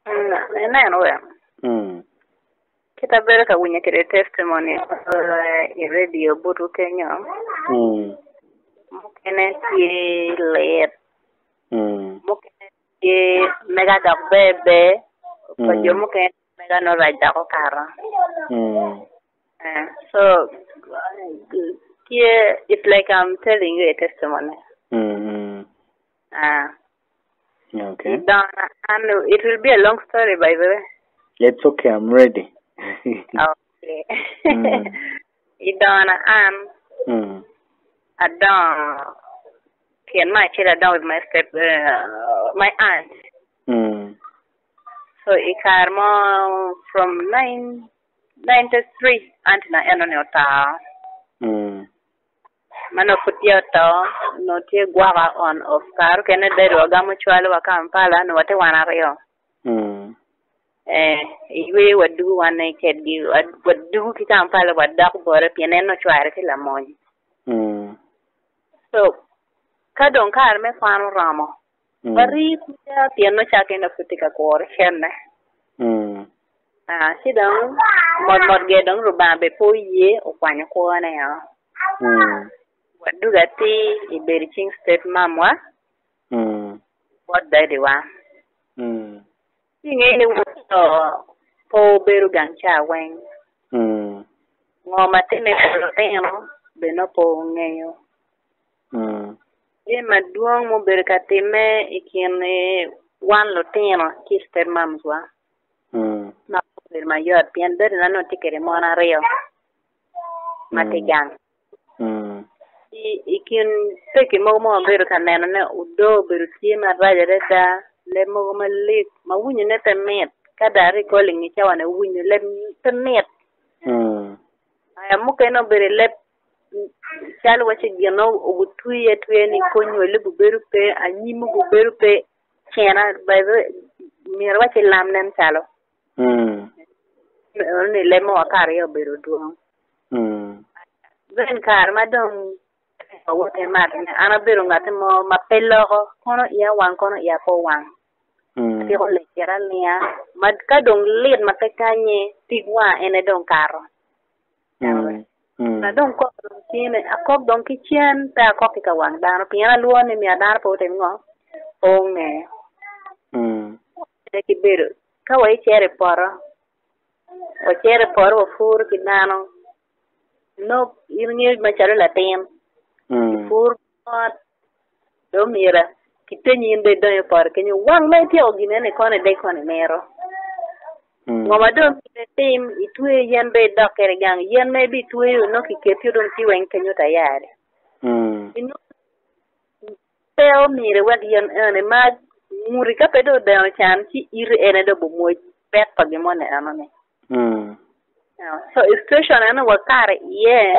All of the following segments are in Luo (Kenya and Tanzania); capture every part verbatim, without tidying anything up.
Mm, neno we. Mm. Kita bere ka winya kede testimony uh, i radio butu Kenya. Mm. Mukene ti let. Mm. Mukene ti mega dog bebe. Ko Mm. jo mukene mega no raja ko kara. Mm. Uh, so here it's like I'm telling you a testimony. Mm. Ah. Uh, Okay. Donna, and it will be a long story, by the way. It's okay. I'm ready. Okay. Mm. Donna, um, Mm. I don't can my kid down with my step, uh, my aunt. Mm. So it came from nine ninety three, aunt na eno ne ota. Mm. Mano kutia to no tie guava on of car kene dero gamu chwalo wa Kampala no wate wana rio. Mm. Eh iwe wadu wana kedi wadu ki Kampala wadak bore piene no chware ki la moy. Mm. So kadon kar me fano ramo. Mm. Bari kutia pieno chake na futika kor henne. Mm. Ah sidang mod mod gedong rubambe po ye o kwanyo ko na ya. Mm. Wadu gati iberi ching state mamwa. Mm. What daddy wa. Mm. Inge ni wuto po beru gancha weng. Mm. Ngoma tene proteno beno po ngeyo. Mm. Ye maduong mo beru katime ikine wan loteno ki state mamwa. Mm. Na beru mayor pian beru na no tikere mona rio. Matigang. Mm. Ikin peki mo mo beru kanena ne udo beru tima raja reta le mo malik ma wunye ne temet kadari calling ni chawa ne wunye le temet Mm. aya muke no beru le chalo wache gino utuye tuye ni konyo le beru pe anyimu beru pe chena by the mir wache lamnem chalo Mm. ne le mo akari yo beru duong Mm. ben kar madong wote mat ana beru ngate mo mapelo kono iya wang kono iya po wang Mm. ti ko le kira nia mad ka dong lit matekanye tigwa ene dong karo Mm. Mm. na dong ko tiene akok dong kichen ta akok ka wang dano piana luo ni mi adar po te ngo onge Mm. de ki beru ka wai chere poro o chere poro fur ki dano no irnye machalo la tem Mm. fur pot do mira kitenyi inde do por kenyo wang mai ti ogine ne kone de kone mero Mm. ngoma do ne tim itwe yen be dokere gang yen me bi twe no ki ketio don ti wen kenyo tayari Mm. ino teo mire wad yen ene ma muri ka pedo de chan ti ir ene do bo moy pet pa gimone anone Mm. so station ene wakare ye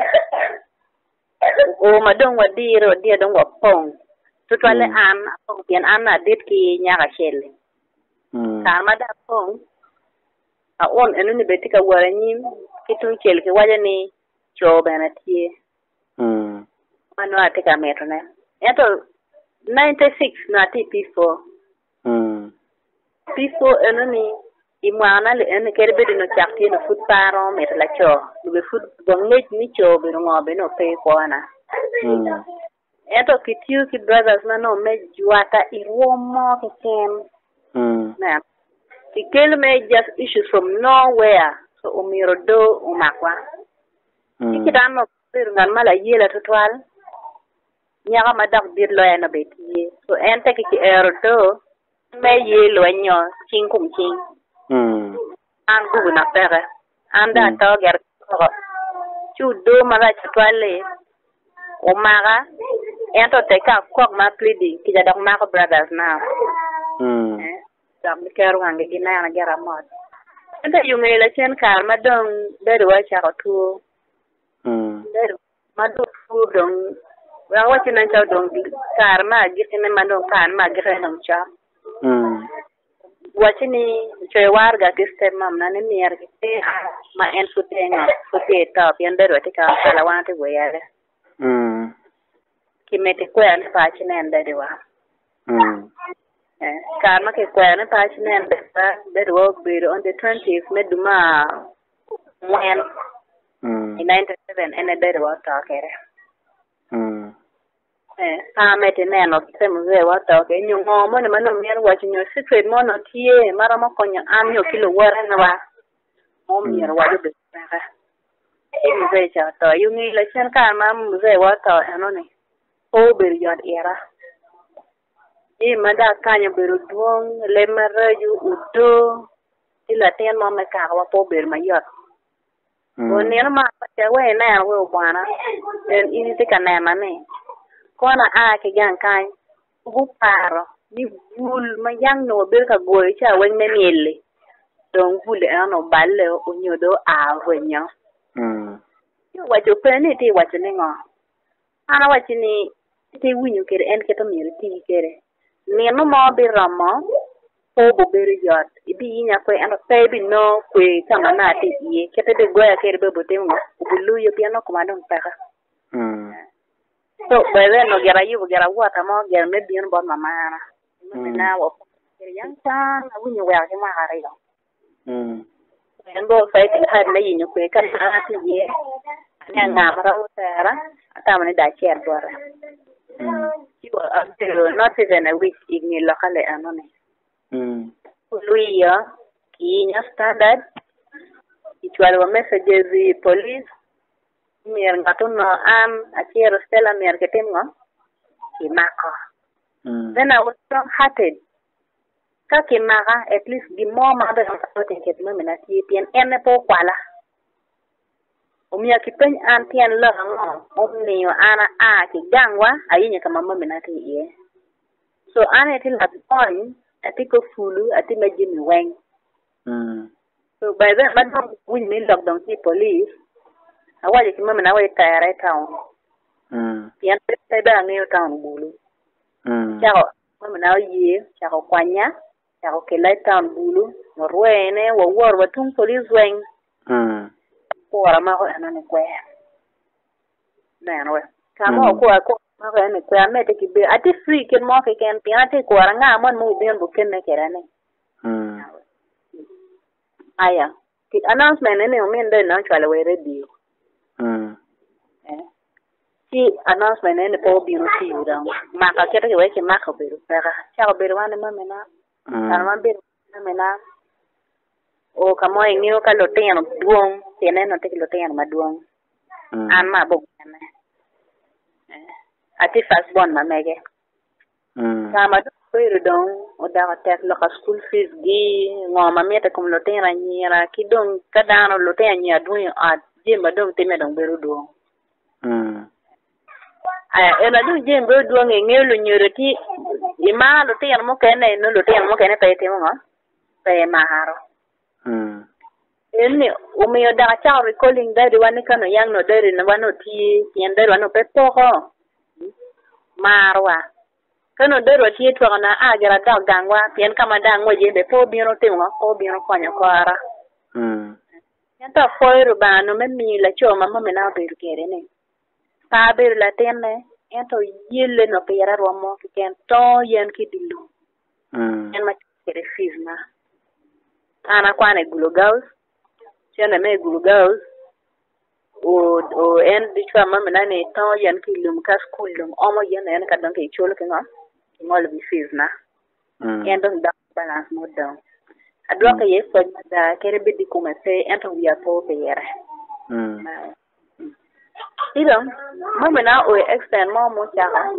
o madong wadiro dia dong wapong tutwale Mm. an apong pian an na dit ki nyaka shele Mm. kar mada pong a on enu ni betika waranyim kitun chel ke waja ni cho bana tie Mm. mano atika meto ne eto ninety-six na ti P four Mm. P four enu ni imwana le enu kere bedi no chakti no foot paro meto la cho be foot bongej ni cho be ngobe no pe kwana Mm. eto kitiu ki brothers na no me juata iwomo kiken Mm. na Ikele me just issues from nowhere. So umiro do umakwa. Mm. Ikidan no bir ngan mala yela tutwal. Nyaga madak dir lo ena beti. So ente ki ero do me yelo nyo ching kum ching. Mm. An gugu na pere. Anda Mm. to ger ko. Chu do mala tutwale. Umaga ento teka kok ma pleading ki jadok mako brothers now. Mm. Dam kero hange gina na gera mod. Enta yung ila chen kar madong deru wa cha ko Mm. deru madu fu dong wa wa chen cha dong kar ma gitene madong kan ma gere nang cha. Mm. Wa chini choy war ga kiste mam na ne mier ki ma en futenga fuте top yan deru ti ka sala wa ti go yare. Mm. Ki mete ko an pa chine en deru wa. Mm. Kar ma ke kwene pa chinen de pa de ro be on the twentieth meduma when mm in ninety-seven and de ro ta kere mm eh pa mete neno se mzee wa ta ke nyu ngo mo ne mano mien wa chinyo secret mo no tie mara ma konya am yo kilo wara na wa mo mi ro wa de ba e mzee cha ta yu ngi la chen ka ma mzee wa ta ano ne o be yod era e mada kanya beru duong le maraju udo ila ten mo me ka wa po ber ma yot o ne ma ta we na we bwana en ini te kana mane kona a ke gan kai bu paro ni bul ma yang no ber ka go cha wen me mele don bul ano balle o nyodo a wenyo mm yo wa jo pe ni ti wa ni ngo ana wa ni ti winyu kere en ke to mi ti kere ni no mo bi ramo o bo beri yot ibi nya ko en pe bi no kwe kama na ti ye kete de goya kere be bo tengo bulu yo piano komando mpaka mm so bebe no gera yu gera wata mo gera me bien bon mama na na wo kere yang tan na winyu wa ke ma hare yo mm en bo fa ti har na yinyu kwe kan na ti ye nya na mara utara ata mani da cher bora mm you are not even a week in the local anone mm Luia kinya standard itwalwa messages the police mir ngatuno am achiero stella mir ketengo imako mm then I was strong hearted kake maga at least the more mother of the get me na tien ene po kwala umia kipen antian la ngo omni ana a ki gangwa ayinya kama mama na ti ye so ana til at point atiko fulu ati majimi weng mm so by then madam win me lockdown the police awaje ki mama na we tayare town mm yan te da ngi town bulu mm chao mama na ye chao kwanya chao ke lai town bulu no ruene wo wor watung police weng mm Kora ma ko anane kwe na no kama ko ko ma ko ane kwe amete ki be ati free ken mo ke ken pia ati ko nga mon mu bien bu ken ne kerane mm aya ki announcement ne o men de na chwala we radio mm eh ki announcement ne po bi ru ti ura ma ka kete ke we ke ma ko be ru ka cha ko be ru ane ma mena ana ma be na mena o kamo ingio ka loteno duong tiene no te loteno maduong an ma bo na ati fast bon ma mege mm kama do pero don o da tek lo ka school fees gi ngoma meta kum loteno nyira kidong kadano loteno nya duong a jemba dong teme dong beru duong mm aya ela du jemba duong ngelo nyoroti ima loteno mo kene no loteno mo kene pe temo pe maharo mm ene umiyo da cha recalling dari wani kano yang no dari na wano ti yan dari wano pe poko marwa kano dari ti to na agera da gangwa yan kama da ngoje be po biro tingo ko biro kwanya kwara mm yan ta foiru ba no memi la choma mama na be kere ne pa be la tenne yan to yelle no pe yara romo ken to yan kidilu mm yan ma kere fizna ana kwane glugaus chana me glugaus o o en dichwa mama nane to yan kilum ka schoolum omo yan en ka don ke cholo ke ngam ngol bi fizna mm en don da balance mo down adwa ka yes so da kere bidi kuma se en to ya po be yere mm ilo mama na o extend mo mo chaka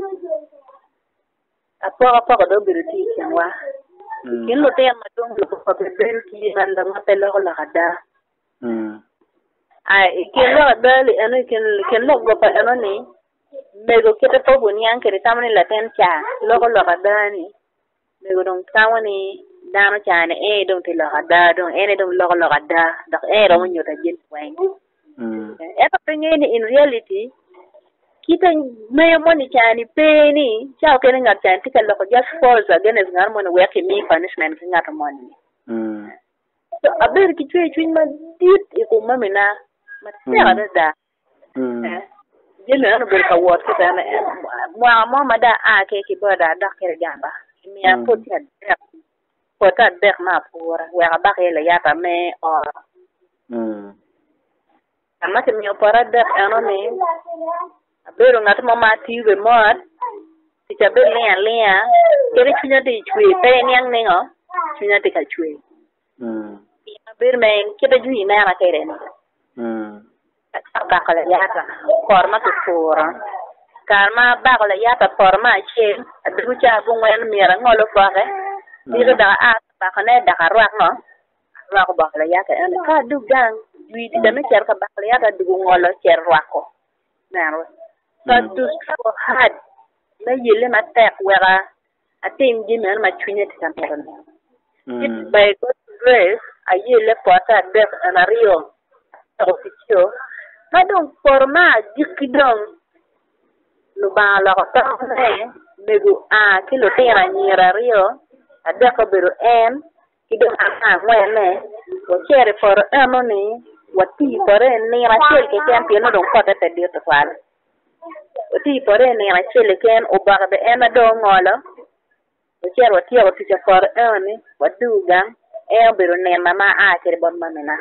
apo apo do biriti kenwa kin lo te ma dong lo ko be bel ki nan da ma pe lo la kada mm ai kin lo bel eno kin kin lo go pa eno ni me go kete to buni an kere tamani la ten cha lo ko lo kada ni me go dong tawani dano cha ne e dong te lo kada dong ene dong lo lo kada da e ro mo nyota jin wang mm e pa pe ni in reality kita me money chani peni chao kene ngat chan tika loko just falls against ngar mon work me punishment ngat money mm so aber ki chwe chwe ma dit e ko mamina ma tera da da mm jele no ber ka wot ka na mo mo ma da a ke ki boda da kere jamba mia poti adek poti adek ma pura weka bak yele yata me o mm ama ke mia pora adek eno ni abero ngati mo mati be mod ti chabe lia lia kere chunya ti chwe pe niang ningo chunya ti ka chwe mm abero men kita jui na na kere ni mm bak le yata forma tu pura karma bak le yata forma che adu cha bungwen mira ngolo fare Dito da at bakane da karwak no. Rwak bakle yata ene ka du gang. Wi di dame cer ka bakle yata du ngolo cer rwako. Naro. So du so had na yele ma tek wera atim jimen ma chunye tikamperon. It by God's grace a yele pota def na rio. Officio. Ma don forma jikidong. Lu ba la ko ne megu a kilo tera nyira rio. Adeko biro en kidong ana ngwene o chere for eno ni wati for ni ra chel ke kan pieno dong kota te dio to fal wati for ni ra chel ken o baga be ena do ngolo o chere wati o ti for eni waduga e biro ne mama a chere bon mamena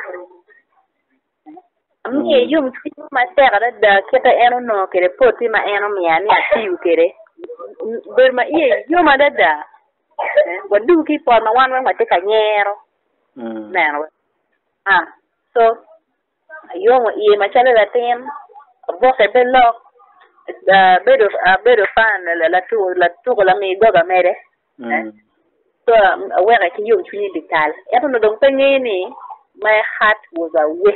ami yum ti ma tera da keta eno no kere poti ma eno mi ani ati u kere ber ma ie yuma da da wadu ki por na wan wan mate ka nyero mm nero ah so ayo mo ie ma chale la tem bo se bello da bedo a bedo fan la la tu la tu la mi go ga mere mm so aware ki yum chuni dital eto no dong pengi ni my heart was away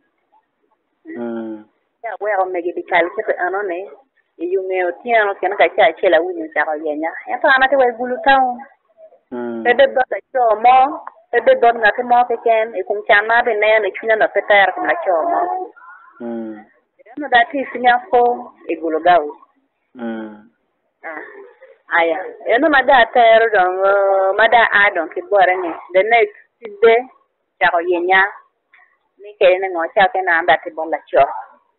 mm ya aware me gi dital ke anone yume otiano kena ka cha chela wuni cha ko yenya eto anate we gulu taw mm ebe do ta chomo ebe do na te mo ke ken e kum chama be ne ne chunya na petar kum la chomo mm no da ti sinya ko e gulu gaw mm ah aya eno mada ter dong mada adon ki bore ni the next day cha ko yenya ni ke ne ngo cha ke na anda ti bon la cho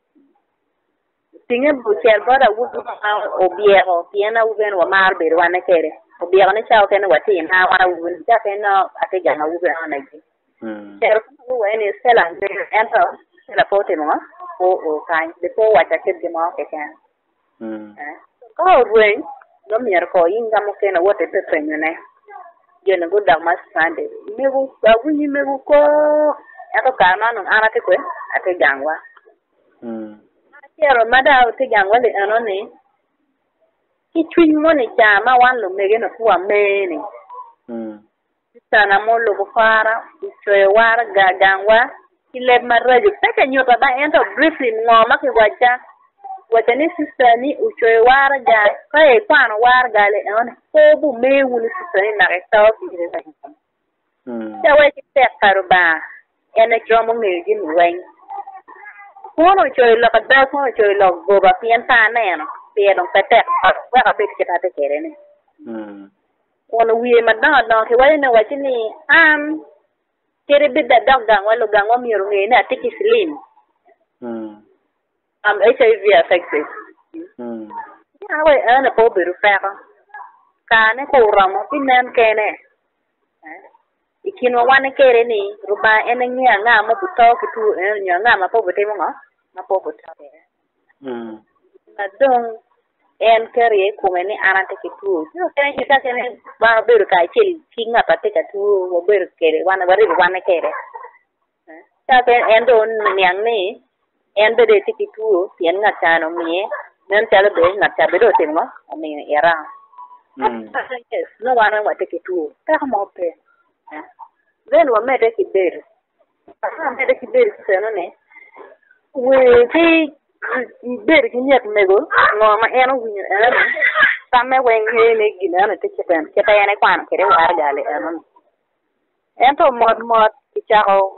tinga bucher bora wudu obiero piena uven wa marbe wane kere obiero ne chao kene wati na wana uven cha kene ate jana uven na gi mm pero ku ene sela ento sela pote mo o o kan de po wa cha ke de mo ke kan mm ko ruin no mier ko inga mo kene wote te penyo ne je ne go da mas sande mebu agu ni mebu ko ato kana no anate ko ate gangwa mm Pero mada o te gangwa le anone ki twin mo ne chama wan lo mege no kuwa mene mm sana mo lo bufara choe war ga gangwa ile maraji taka nyota ba ento briefly ngoma ki wacha wacha ni sister ni uchoe war ga kai kwano war ga le anone ko bu me wuni sister ni na restaw ki re ba mm ya wa ki te karuba ene jomo ngeji ni wen Kono choy lo kada kono choy lo goba pien ta neno pien dong pete wa ka pek kita te kere ne mm kono wiye madang dong ke wale ne wachini am kere bidda dong gang walo gang wa miru nge na tiki slim mm am H I V affected mm ya we ana po biru fero ka ne ko ramo pinen kene eh ikinwa wane kere ni ruba ene ngia nga mo buto kitu nya nga ma po bote mo nga ma po bote mm na dong en kere kuma ni arante kitu no kere kita kene ba beru ka chil kinga pate ka tu wo beru kere wana bari wane kere ta ke en don nyang ni en be de kitu pien nga chano mi nen chala be nga cha be do timo ami era mm no wana wa te kitu ta mo pe then wa mede kiberi ah mede kiberi seno ne we ti kiberi kinyet mego no ma eno winyo eno samme wen ne gina na te kepen keta ene kwan kere war gale eno ento mod mod kichao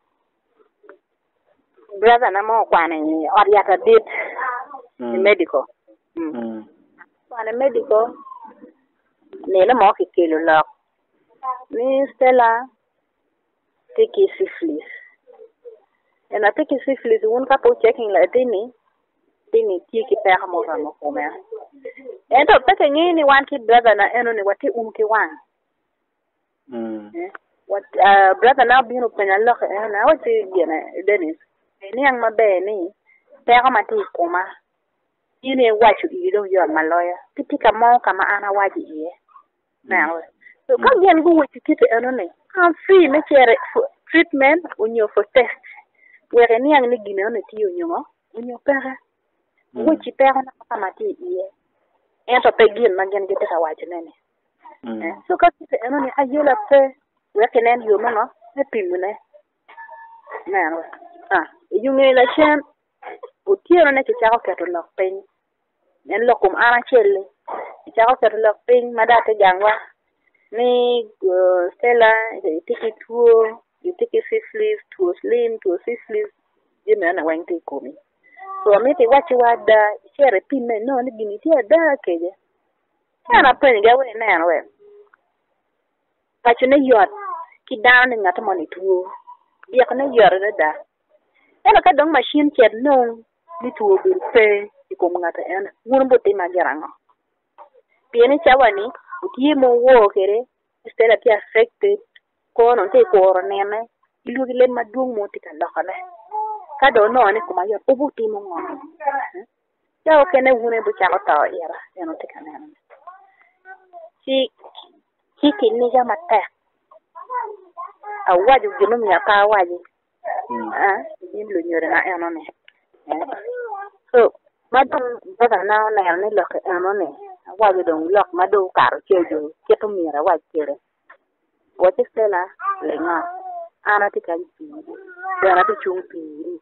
brother na mo kwan ni oriata did medical mm kwan medical ne na mo kikelo lok ni Stella take syphilis. And I take syphilis, one couple checking like Dini, Dini, take it back more than a ento peke ngini wan ki brother na eno ni wati um ki wan mm what uh, brother na binu penya lok na wati gena Dennis ni ang mabe ni pega mati kuma yini wachu ido yo maloya kitika mo kama ana waji iye na so ka gen go wati kiti eno ni I'm free me chere treatment unyo for test were ni ang ni gina na ti unyo unyo pega wati pega na kama ti iye ento pegin mangen gete ka waji nene so ka kiti eno ni ayola pe wekenen yo mo ne pimune na ah yungi la chen utiero ne kichako keto lok piny nen lokum ana chelle kichako keto lok piny madate jangwa ni uh, Stella tiki tuo tiki syphilis tuo slim tuo syphilis jime na wengti kumi so miti wachi wada chere pime no ni gini tia da keje ana pen gawe na we wachi ne yot ki down ngata moni tuo biya kana yore da ena ka dong machine chet no ni tuo bir pe ikom ngata ena ngun bote magerango pieni chawani utie mo wo kere Stella ki affected ko non te ko nene ilu le madung mo tika lokale ka do no ne kuma yo obuti mo ngom ya o kene wune bu chako ta yara eno tika nene si ki kinni ga matta awaju gino mi ata waji ah yin lu nyore na eno ne so madam bada na na ne lok eno ne waju dong lok madu karo chejo keto mira wajere wote Stella lenga ana tika pi dara ti chung pi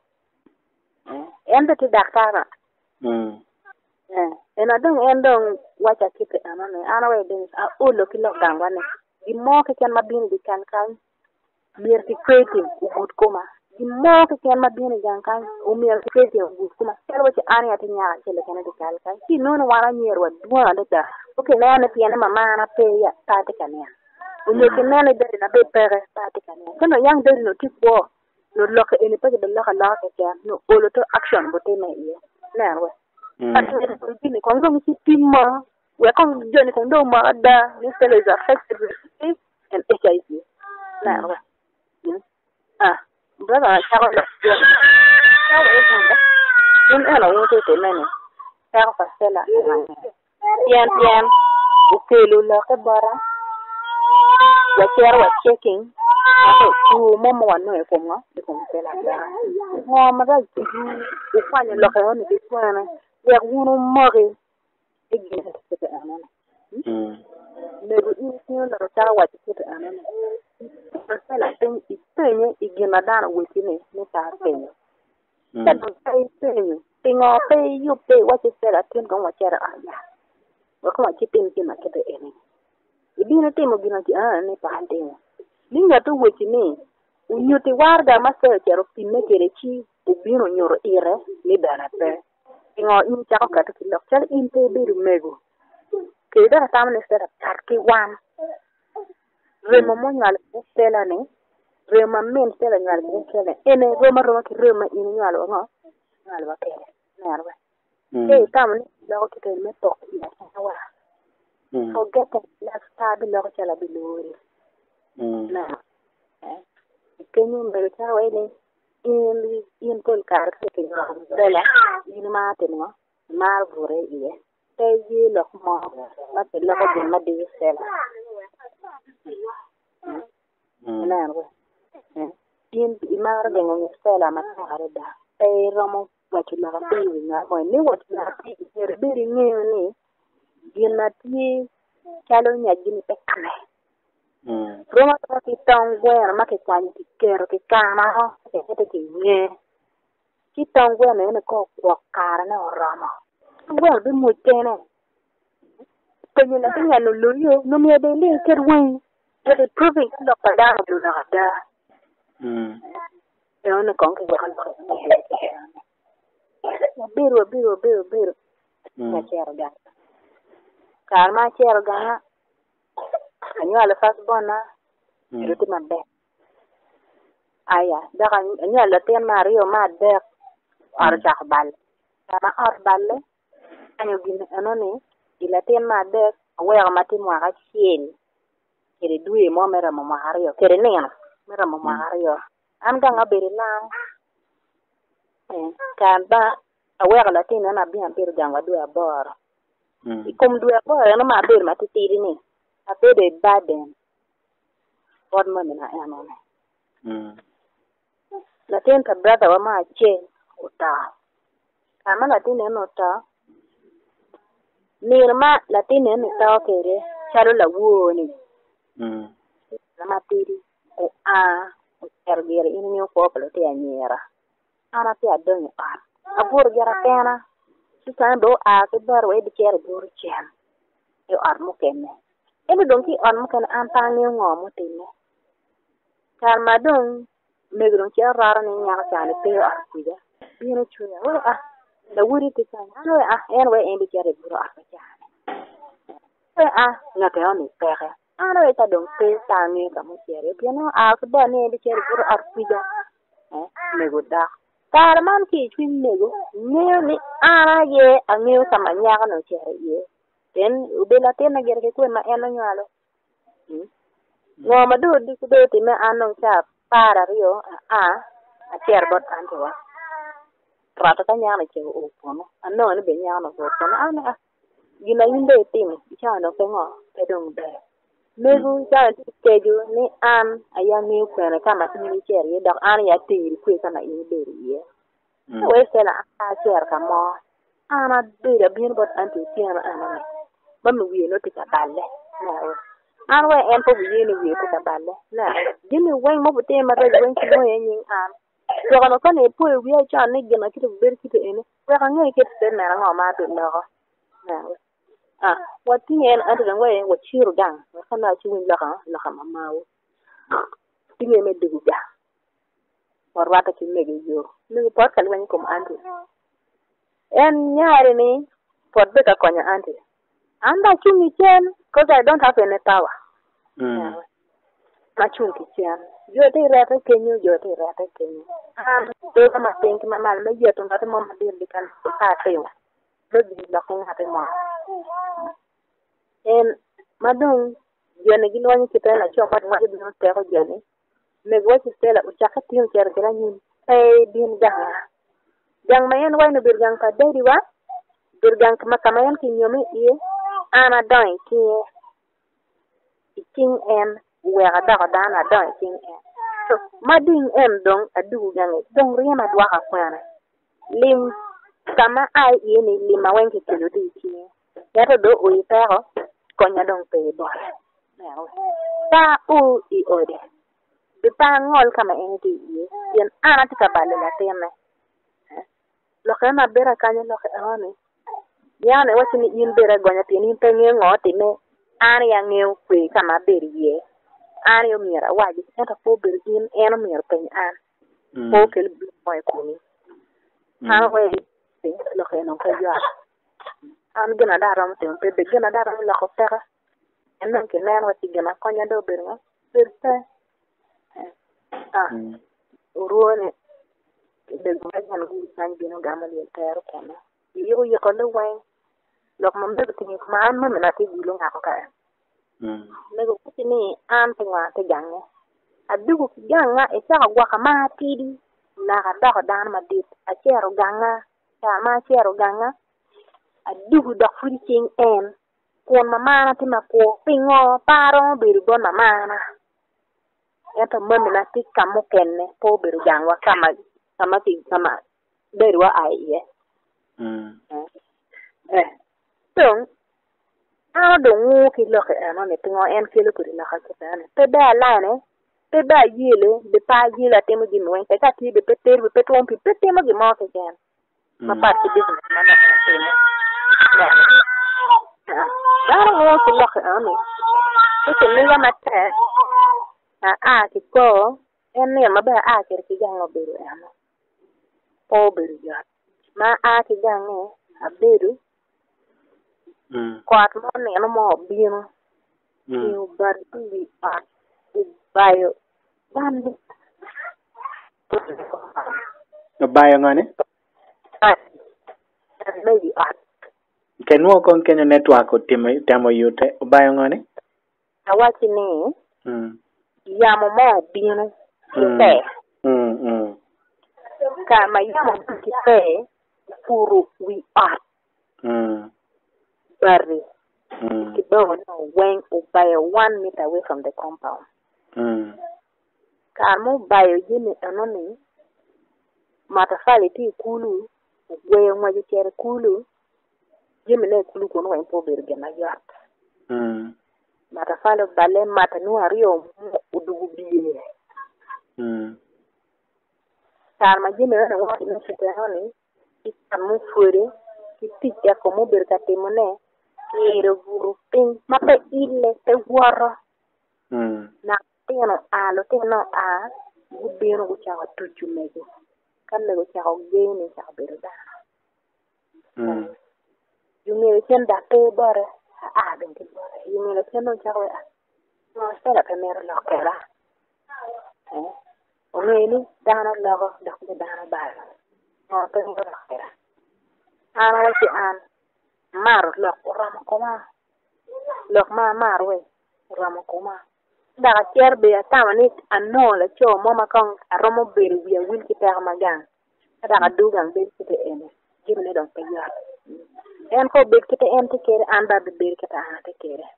eh ende ti daktara mm eh ena dong endong wacha kite eno ne ana we den a ulo kilo gangwane di mo ke ken mabini di kan kan mir ti kwete ugut kuma di mo ke ken mabini gan kan o mir ti kwete ugut kuma sero ci ani ati nya ci le ken di kal kan ki non wara nyer wa duwa da da o ke na na piana mama na pe ya ta te kan ya o ne ke na na de na be pere ta te kan ya kono yang de no ti ko no lo ke ene pe de la la ke kan no o lo to action bo te na ye na wa ati ni ko ngo mi timma we kon joni ko ndo ma da ni Stella is affected with and H I V na wa ah brother chako la chako e bunda nun ela wo te nene chako fa Stella pian pian ukelu la ke bara wa chero wa checking ato tu momo wa no e ko ngo e ko Stella ngo ma ga tu u fanya lo ke oni ti twana ya wunu mori e gine te anana mm ne bu ni ni la ta wa ti te anana Stella ten ipenye igina dana wetine ne ta penye ta do sai penye tingo pe yu pe wa ti Stella tin ko wa chera aya wa ko ti tin tin ma ke te ene ibina te mo gina ti ana ne pa ante linga to wetine unyuti warda ma se chero pinne kere chi ubino nyoro ire ni dana pe tingo in chako ka to lok chal in te biru mego ke da tamne Stella tar ki wan rema mo nyal Stella ne rema men Stella nyal bu Stella ene rema rema ki rema in nyal ngo nyal ba ke nyal ba e tamne la ko ke me to ya wa ko gete la sta bi lo chala bi lori na eh kenyu mbere cha wa ne in in kol kar ke ke Stella in ma te ngo ma vore ie te yi lo mo ma te lo ko ma di Stella na wa in imara de ngo Stella ma tare da e romo wa ti la ti na ko ni wa ti na ti er biri ni ni gina ti chalo nya gini pe kame mm romo to ti tong gwer ma ke kwani ti kero ti kama ho ke te ti nye ti tong gwer ne ko ko kara na romo gwer bi mu tene ko ni na ti nya no lo yo no me de le ker wen e proving lo pa da do na da mm e ona kon ke ko biro biro biro biro ma chero ga karma chero ga anyo ala fas bona ruti mabbe aya da kan anyo ala ten mario ma de ar jaxbal sama ar balle anyo gine anone ilatin ma de awega matin waka chiel kere dwe mo mera mo mahario kere neno mera mo mahario an ga ngabere lang eh kan ba awega latin na bi ambir ganga dwe aboro ikum dwe aboro na ma ber matitiri ni abede baden bod mo na eno mm latin ta brother wa ma che uta kama latin eno ta Nirma latin eno ta kere chalo la wuoni mm lama tiri o a o ergere in mio popolo te anyera ana te adonyo a abur gera pena si do a ke bar we di kere bur chen e ar mo kenne e do donki on mo kenne an ta ngi ngomo tinne kar madon megron ki arara ni nyaka tane pe ar kuja bino chuya o a la wuri te kan ano a en we en di kere bur ar tane e a na te on pere ano eta dong pe tangi kamu kere piano a ke ba ni di kere bur ar kuja eh mego da Karman ki twin nego ni ana ye angeu sama nyaka no chere ye ten ubela tena gere ke kwen ma eno nyalo ngoma do di do ti me anong cha para rio a a cher bot antowa rata ta nyana che o pono anno ni be nyana bot pono ana gina yinde tim cha no pengo pedong be Megu cha teju ni an ayami kwere kama tini chere ye dak an ya tiri kwe kama ini beri ye we sela a chere kama ana beri bin bot anti tiana ana mami wi no tika balle na an we en po wi ni wi tika balle na gini wen mo bute ma re wen ki mo yen an to kono kone po wi cha ni gina kitu beri kitu ene we kan ngi kitu na ngoma to na na ah wati en ante ngwe wo chiru gang kana chi win la kan la kan mamawo tinge me dugu ja war wata ki mege yo ni pot kal wani kom ante en nyaare ni pot be ka konya ante anda chumi chen cause I don't have any power mm ma chumi chen yo te rata kenyu yo te rata kenyu ah do ka ma think ma mal me yo to ngata mo ma dir di kan ka tewa do di la ko ngata mo en madung jone gi loñu ci tela ci xat ma di no tero jone me go ci tela u ci xati ñu cer dara ñu tay din jang jang mayen way no bir jang ka dedi wa bir jang ma kamayen ki ñomi ye ana doy ki king en wera da da na doy king en so mading en dong adu jang dong riema dwa ka kwana lim kama ai yene lima wenke kilo di ki yato do o itero konya dong pe bor ta u i ode de pa ngol kama en di yen ana tika balle la teme lo kana bera kanya lo kana yana wati ni yin bera gonya tini penye ngoti me ani ya ngeu kwe kama beri ye ani yo mira waji eta po beri in eno mira penye an po kel bi moy kuni ha we lo kana ko ya an gina daram te pe be gina daram la ko tera en non ke nan wati gina konya do berga perse ah urone de gina ngu san gina gamal ye tero kana yo yo ko lo wai lok mam de tini ma an ma na ti gulo ngako ka mm nego kutini an twa te gange adugo ganga e sa gwa kama tidi na ga da dan ma dit a chero ganga ta ma chero ganga adugu da furiking en kon mama ti ma ko pingo paro biru bon mama na eto mami na ti kamo kenne po biru jangwa kama kama ti kama berwa ai ye mm eh tong a do ngu ki lo ke ano ne pingo en ki lo ku la ka ta ne pe ba la ne pe ba yele de pa yele te mo gi no en pe ka ti de pe te pe to on pe te mo gi mo ke jan ma pa ti business na na te ne Dar mo ki lo ke ano ko ni la mate a a ki ko en ne ma ba a ki ki jango biru ano po biru ya ma a ki jango a biru mm kwat mo ne no mo bino mm bar bi a bayo bandi no bayo ngane ah maybe art kenwo kon kenyo network otimo temo yute obayo ng'oni awachi ni mm yamo mo bino kipe mm mm kama yamo kipe puru wi art mm bari mm kidogo no weng ubayo one meter away from the compound mm kama ubayo jini anoni matafali ti kulu gweyo ngwaji chere kulu jimi ne kulu kono wa impo berge na yat mm matafali bale mata nu ario udugu biye mm karma jimi ne ngwaji ne chete honi ikan mu fure kitika komo berga timone kiro guru ping mape ile te wara mm na teno alo teno a gubino guchawa tuchu mego kan nego chawa gene chawa berda mm yumi chen da pe bare a ben ke bare yumi le chen no chawa no spera primero lo kera eh oneli dana lago dak de dana ba no pe no lo kera ana wati an mar lo ram koma lo ma mar we ram koma da cher be atama ni anola cho mama kan aromo beri wi wil ki ta magan da dugan be ki te ene jimne don pe ya en ko be ki te en te kere an ba be be ki ta ha te kere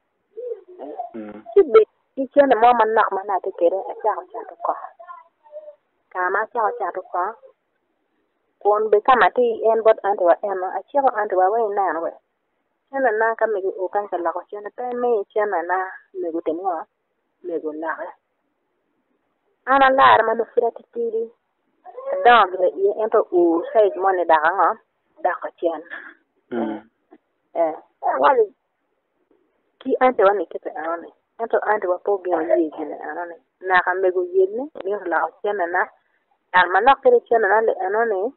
mm ki be ki chene mama nak mana te kere a cha cha to ko kama cha cha to ko kon be kama ti en bot an wa en a cha an wa we na we chene na ka me o kan ka la ko chene pe me chene na me go tenwa me go la ana la ma no fira ti ti dog le ye ento u sai mo ne da nga da ko chen mm eh wali ki ante wani ke te anone ento ante wa po bi on ye gele anone na ka me go yenne ni la chen na al ma no ke chen na le anone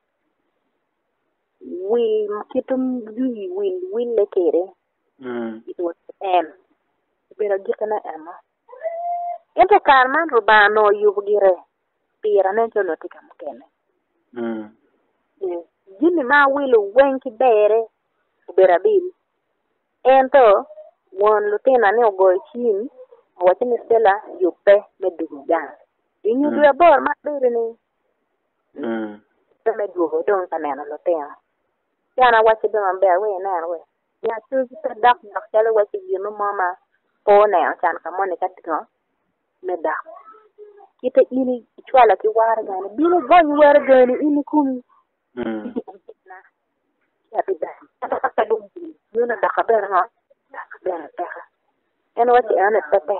wi kitum wi wi wi le kere mm it was em pero gitana ema ento karman rubano yubgire pira ne jolo tika mukene mm jini ma wilu wenki bere berabil ento won lutina ne ogo chin wachini stela yupe medugo gan inyu dwe bor ma bere ni mm te medugo don kanena lutina yana wachi be man be we na we ya tu te dak dak chale wachi yinu mama po ne chan ka mone katiko meda kita ini chwala ki war gani bino gon war gani ini kum mm ya bida ta dum yuna da khaber ha da khaber ta en wati ana tete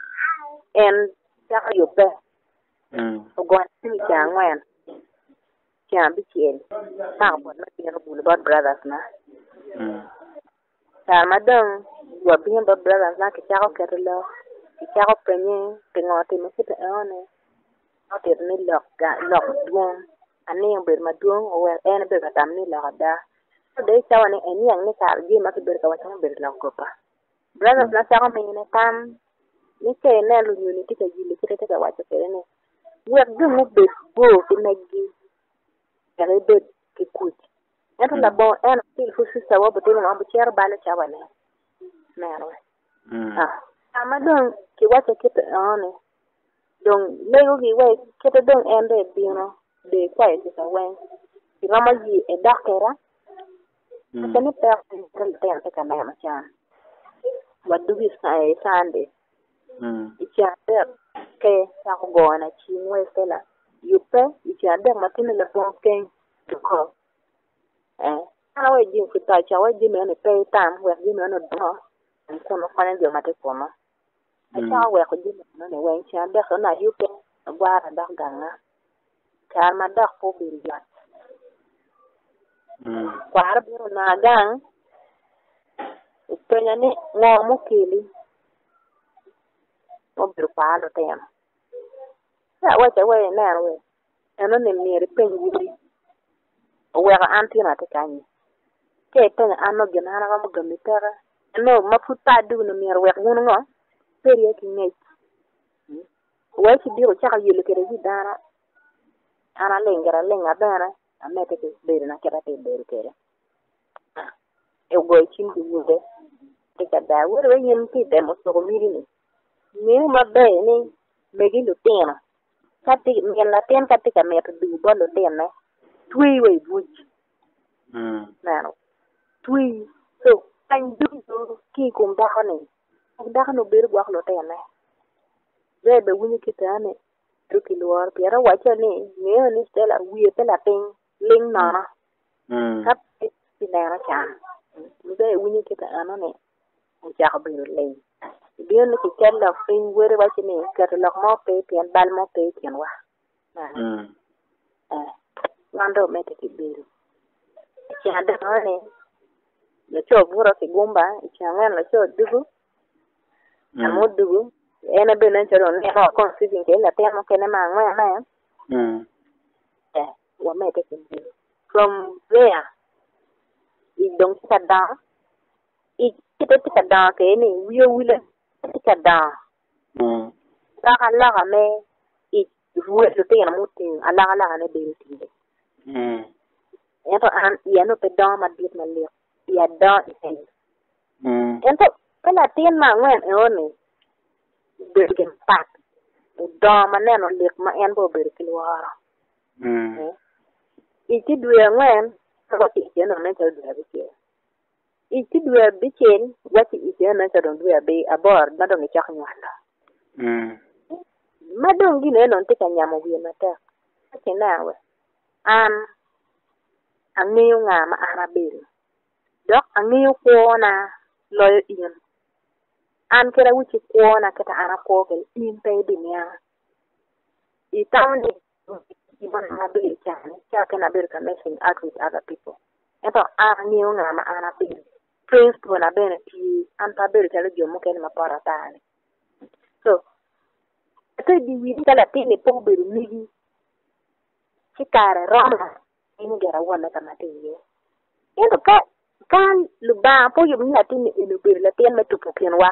en ta yobe mm o gon ti jangwen jam bi chen ta ko na ti no bul bad brothers na mm ta madam wa bi bad brothers na ki ta ko kerlo ki ta ko penye tengote me ti ene oter ni lok ga lok duong ani ber maduong o wer en be katam ni lok da de chawane eni yang ni kar gi ma ber ka wachang ber lok ko pa brother na sa ko me ne tam ni ke ne lu ni ti ka gi le ti ka wacha ke ne wer du mo be bo ki na gi ya be ki ku en la bo en ti fu su sa wa bo ti no bo cher ba le chawane me ro mm ah amadon ki wacha ke te ane donc lego gi way kete don ende bino de kwai ti sa wen ti mama ji e dakera mm tani per kan ten te kana ma chan wadu bi sai sande mm icha per ke sa go na chi ngwe sela yupe icha de matine le bon ken to ko eh ana we ji fita cha we ji me ne pe tam we ji me no do ko no kwa ne de mate ko no acha we ko ji no ne we cha de so na yupe gwara da ganga kar ma da ko bi ya mm kwar biro na gang penya ni ngo mo kili o bir palo tem ya we cha we na we eno ne mi penyi o we ga antina te kanyi ke penya ano gina na ga mo gamitara no mafuta du no mi we ngunu ngo peri ki ngai we ci biro cha ga yele kere ji dara ana lengera lenga dara amete ke bere na kera te bere kere e go chin du wude te ka da wor we yin ti de mo so mi ni ni ma be ni me gi lu tena ka ti mi la ten ka ti ka me tu du bo lu tena tui we bu mm na no tui so kan du du ki kum da ha ni da ha no ber gwa lu tena be be wuni ki ta ne tu ki luar pi ra wa cha ni ni ni stela wi pe la ten ling na na mm ka ti na ra cha ni be wuni ki ta ana ne ja ha be le bien ni ki ken la fin were wa chi ni ka la mo pe pian bal mo pe pian wa mm eh ngando me te ki be chi anda no ne le cho buro ki gumba chi ngan la cho dugu amo dugu ena be nan charo ne no kon si ke la te mo ke ne ma ngwa na mm eh wa me te ki be from there i dong ka da i kita ka da ke ni wiyo wile ka da mm ta ala ga me i ruwe lo te na muti ala ala ne be ti mm ento an ya no pe da ma dit ma le ya da i mm ento pela tien ma ngwen e oni be ke pat da ma ne no le ma en bo be ki wara mm i ti duwe ngwen ko ti je no ne ta duwe be ke i ti duwe be chen wa ti je no ta duwe be abor na do ni chak nyala mm madong gi ne non te ka nyamo wi na ta ke na we an angiyo nga ma arabil dok angiyo ko na loyo in an kera wuci ko na kata ara ko ke in pe dinya I town even arabil chan cha kana ber connection act with other people eto angiyo nga ma arabil prince to na bene ti an pa ber tele jomo ken ma para tane so ito di wi kala tini po ber migi sikare roma ini gara wana kama tiye endo ka kan luba po yum latini ino ber latien metupu kenwa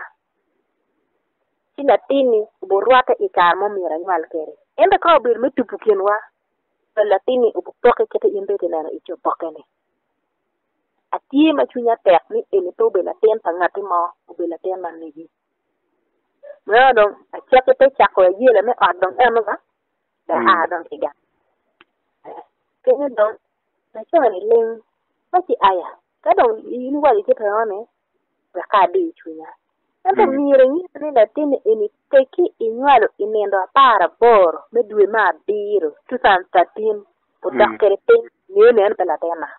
si latini borwata ikar mo mira nyal kere endo ka ber metupu kenwa latini upoke kete imbe tena icho pokene atie ma chunya tek ni eni to be latien pangati mo be latien man nigi no a cheke te chako yele me adon emga da adon tiga kene don na chama ni ling pati aya ka don ini wali ke tane ba ka di chunya ando mire ni ni latini eni teki inwalo inendo para bor me due ma biro twenty thirteen o dakere pe ni ne en pela tema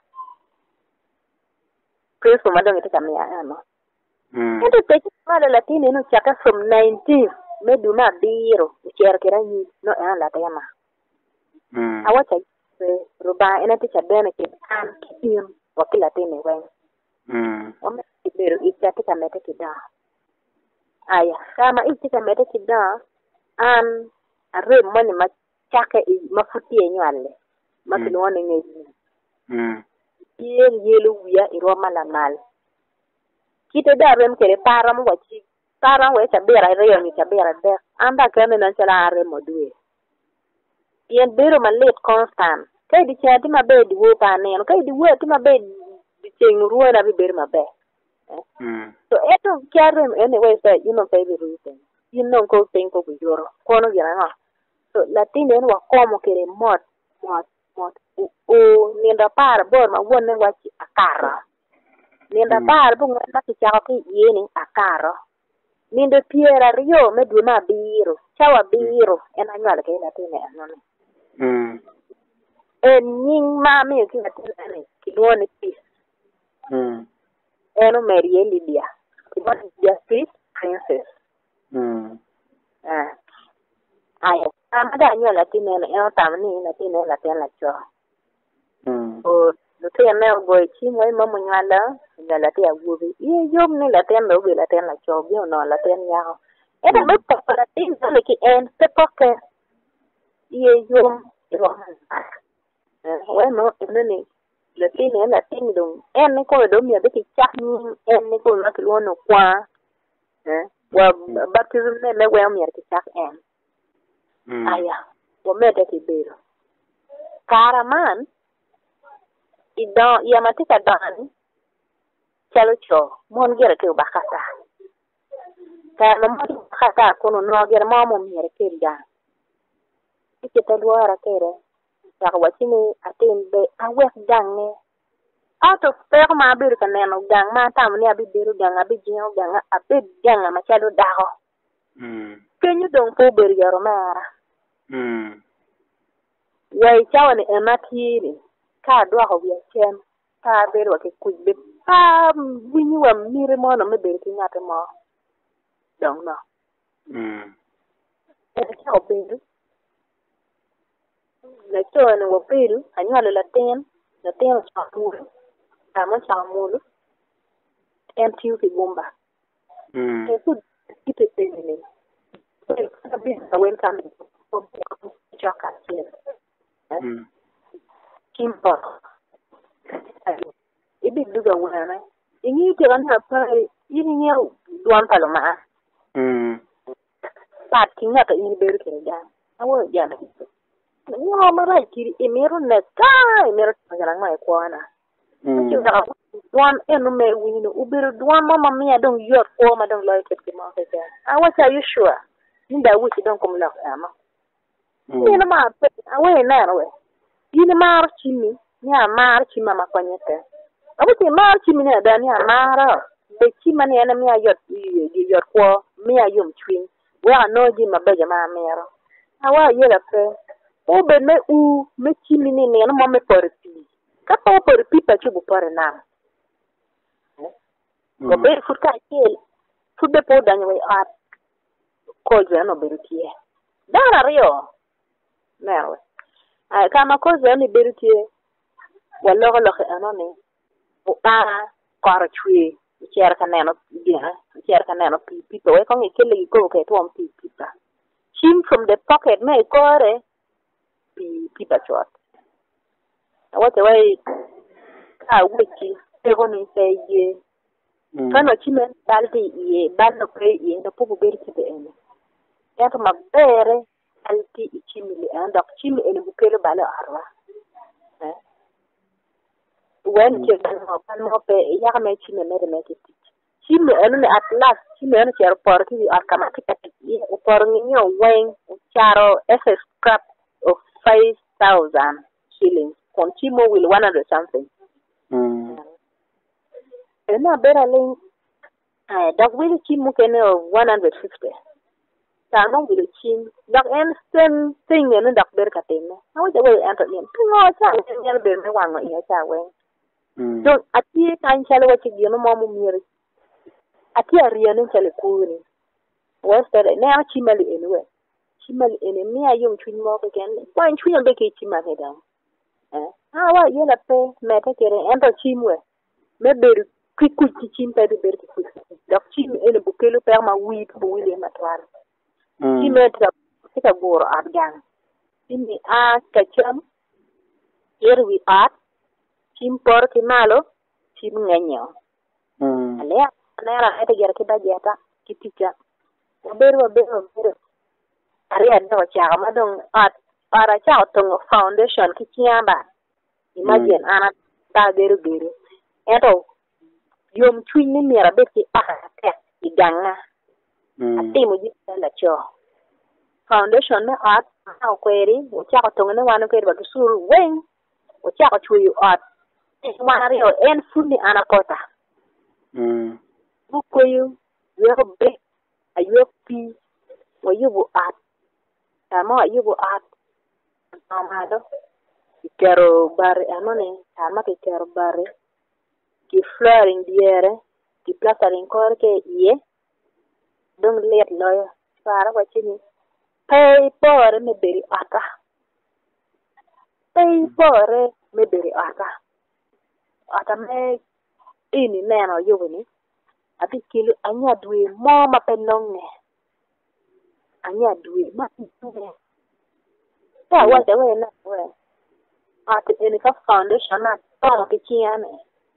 preso madong ite kamia ano ando teki wala latini no chaka from nineteen me due ma biro cher kera ni no en la tema awacha ruba ena ticha bene ke an kidim wakila tene wen mm ome ibero ikati kamete kida aya kama ikati kamete kida an are mani ma chaka i mafuti enywale makilone ngeji mm yel yelu wiya iroma la mal kite da rem kere param wachi param we tabera reyo ni tabera de anda kame na chala are modue yen bero malet constant kai di chati mabe di wo pa ne kai di wo ti mabe di cheng ruwa na bi ber mabe mm so eto kyarem anyway say you know say the reason you know ko thing ko bujoro kono gira ha so latine en wa komo kere mot mot mot o nenda par bor ma wonne wachi akara nenda par bu ngata ti chako yeni akara nenda piera rio me du ma biro chawa biro en anyala ke latine anono mm en ning mami ki natene ki woni pis mm eno Marie Lydia ki woni justice princess mm ah ayo amada nyo latine eno tamni latine latene la cho mm o lo te me go chi mo mo nyala nyala te agubi ye yom ni latene lo bi latene la cho bi no latene ya eno me para tin le ki en se poke ye yom roman bueno nene le tiene la tiene don en ko do mi de ki chak ni en ko la ki wono kwa eh wa baptism ne me wa mi ki chak en aya wo me de ki bero karaman ido ya matika dan chalo cho mon gere ke bakata ka no mo bakata kono no gere mo mo mere ke da ke ta luara kere ya wachini atin be awek dange out of per ma bir ka neno gang ma tam ni abi biru gang abi jino gang abi gang ma chalo daho mm kenyu dong po ber yaro mara mm wai chawani ematiri ka dwa ho bi chen ka ber wa ke kujbe pa winyi wa mire mo no me ber ki ngate mo dong no mm e cha ber na to no wo ber anyo la ten la ten sa mu ta mo sa mu em tiu ki bomba mm e ku kite tene ni ka bi sa wen kan ko cha ka chen mm kimpo ibi duga wana ingi te kan ha pa ini ni duan paloma mm pat kinga ka ini ber ke da awo ya na ni ma mara kiri emero na ka emero ngara mai kwana mm ki da duan enu me wino ubir duan mama mia dong yot ko ma dong loy ke ma ke ka awa cha you sure ninda wuci dong kom la ama ni na ma pe awe na no we ni ma chimi ni amar chima ma kwanyete abu ti mar chimi na da ni amara be chima ni na mi ayot yot ko mi ayum twin wa no ji ma be jama mero awa yela pe o be me u me chimi ni ne no mo me por pi ka po por pi pa chu bu por na ko be futa kel fu be po da ni we a ko je no be tie dara rio mero ai kama ko je ni be tie wala ko lo anone o ta kor chui cher ka neno dia cher ka neno pi pi to e ko ngi kele ko ke to pi pi ta chim from the pocket me kore pi pi pa chot what the way ka wiki e ko ni se ye kana chime baldi ye balno pre ye no pubu ber ki de ene ya to mabere alti chimili anda chimi ene bukele bala arwa eh when ke no pan mo pe ya me chime mere me ki chime ene at last chime ene cher por ki akama ki ki o por nyo wen charo s scrap of five thousand shillings kon chimo will one hundred something mm ena bera len eh dag will chimo kene one hundred fifty ta no will chim dag en sen thing ene dag ber ka teme how the way enter in no cha en ber me wan no cha wen mm so ati kan chale wa chi no mo mu miri ati ariya ne chale ku ni wester ne a chimali enwe chimali ene mi ayum chun mo ke ken wan chun be ke chimali da eh ha wa yela pe me te kere ento chimwe me ber ki ku chi chim pe ber ki ku dak chim ene bukelo per ma wi bu wi le matwar chime tra ka goro argan chimi a ka cham yer wi at chim por ki malo chim ngenyo mm ale ana ra ete ger ki bajeta ki tika ber wa ber wa ber ari ando cha ma dong at ara cha tong foundation ki chiamba imagine ana ta ber ber eto yom twin ni mera be ki aka iganga ati mo ji la cho foundation na at au kweri o cha tong ne wan kweri ba suru wen o cha chui at Mario en fundi anakota. Mm. Bukoyu, yo be, ayo pi, wa yubu at. Tama yubu at. Amado. Kero bare anone, tama ke kero bare. Ki fleur in diere, ki plata in korke ye. Dong let loyo. Sara wa chini. Pay pore me beri ata. Pay pore me beri ata. Ata me ini neno yubini. Abi kilu anya dwe mo ma penonge. Anya dwe ma penonge. Ya wate we na we. Ati ini ka foundation na tong kichiane.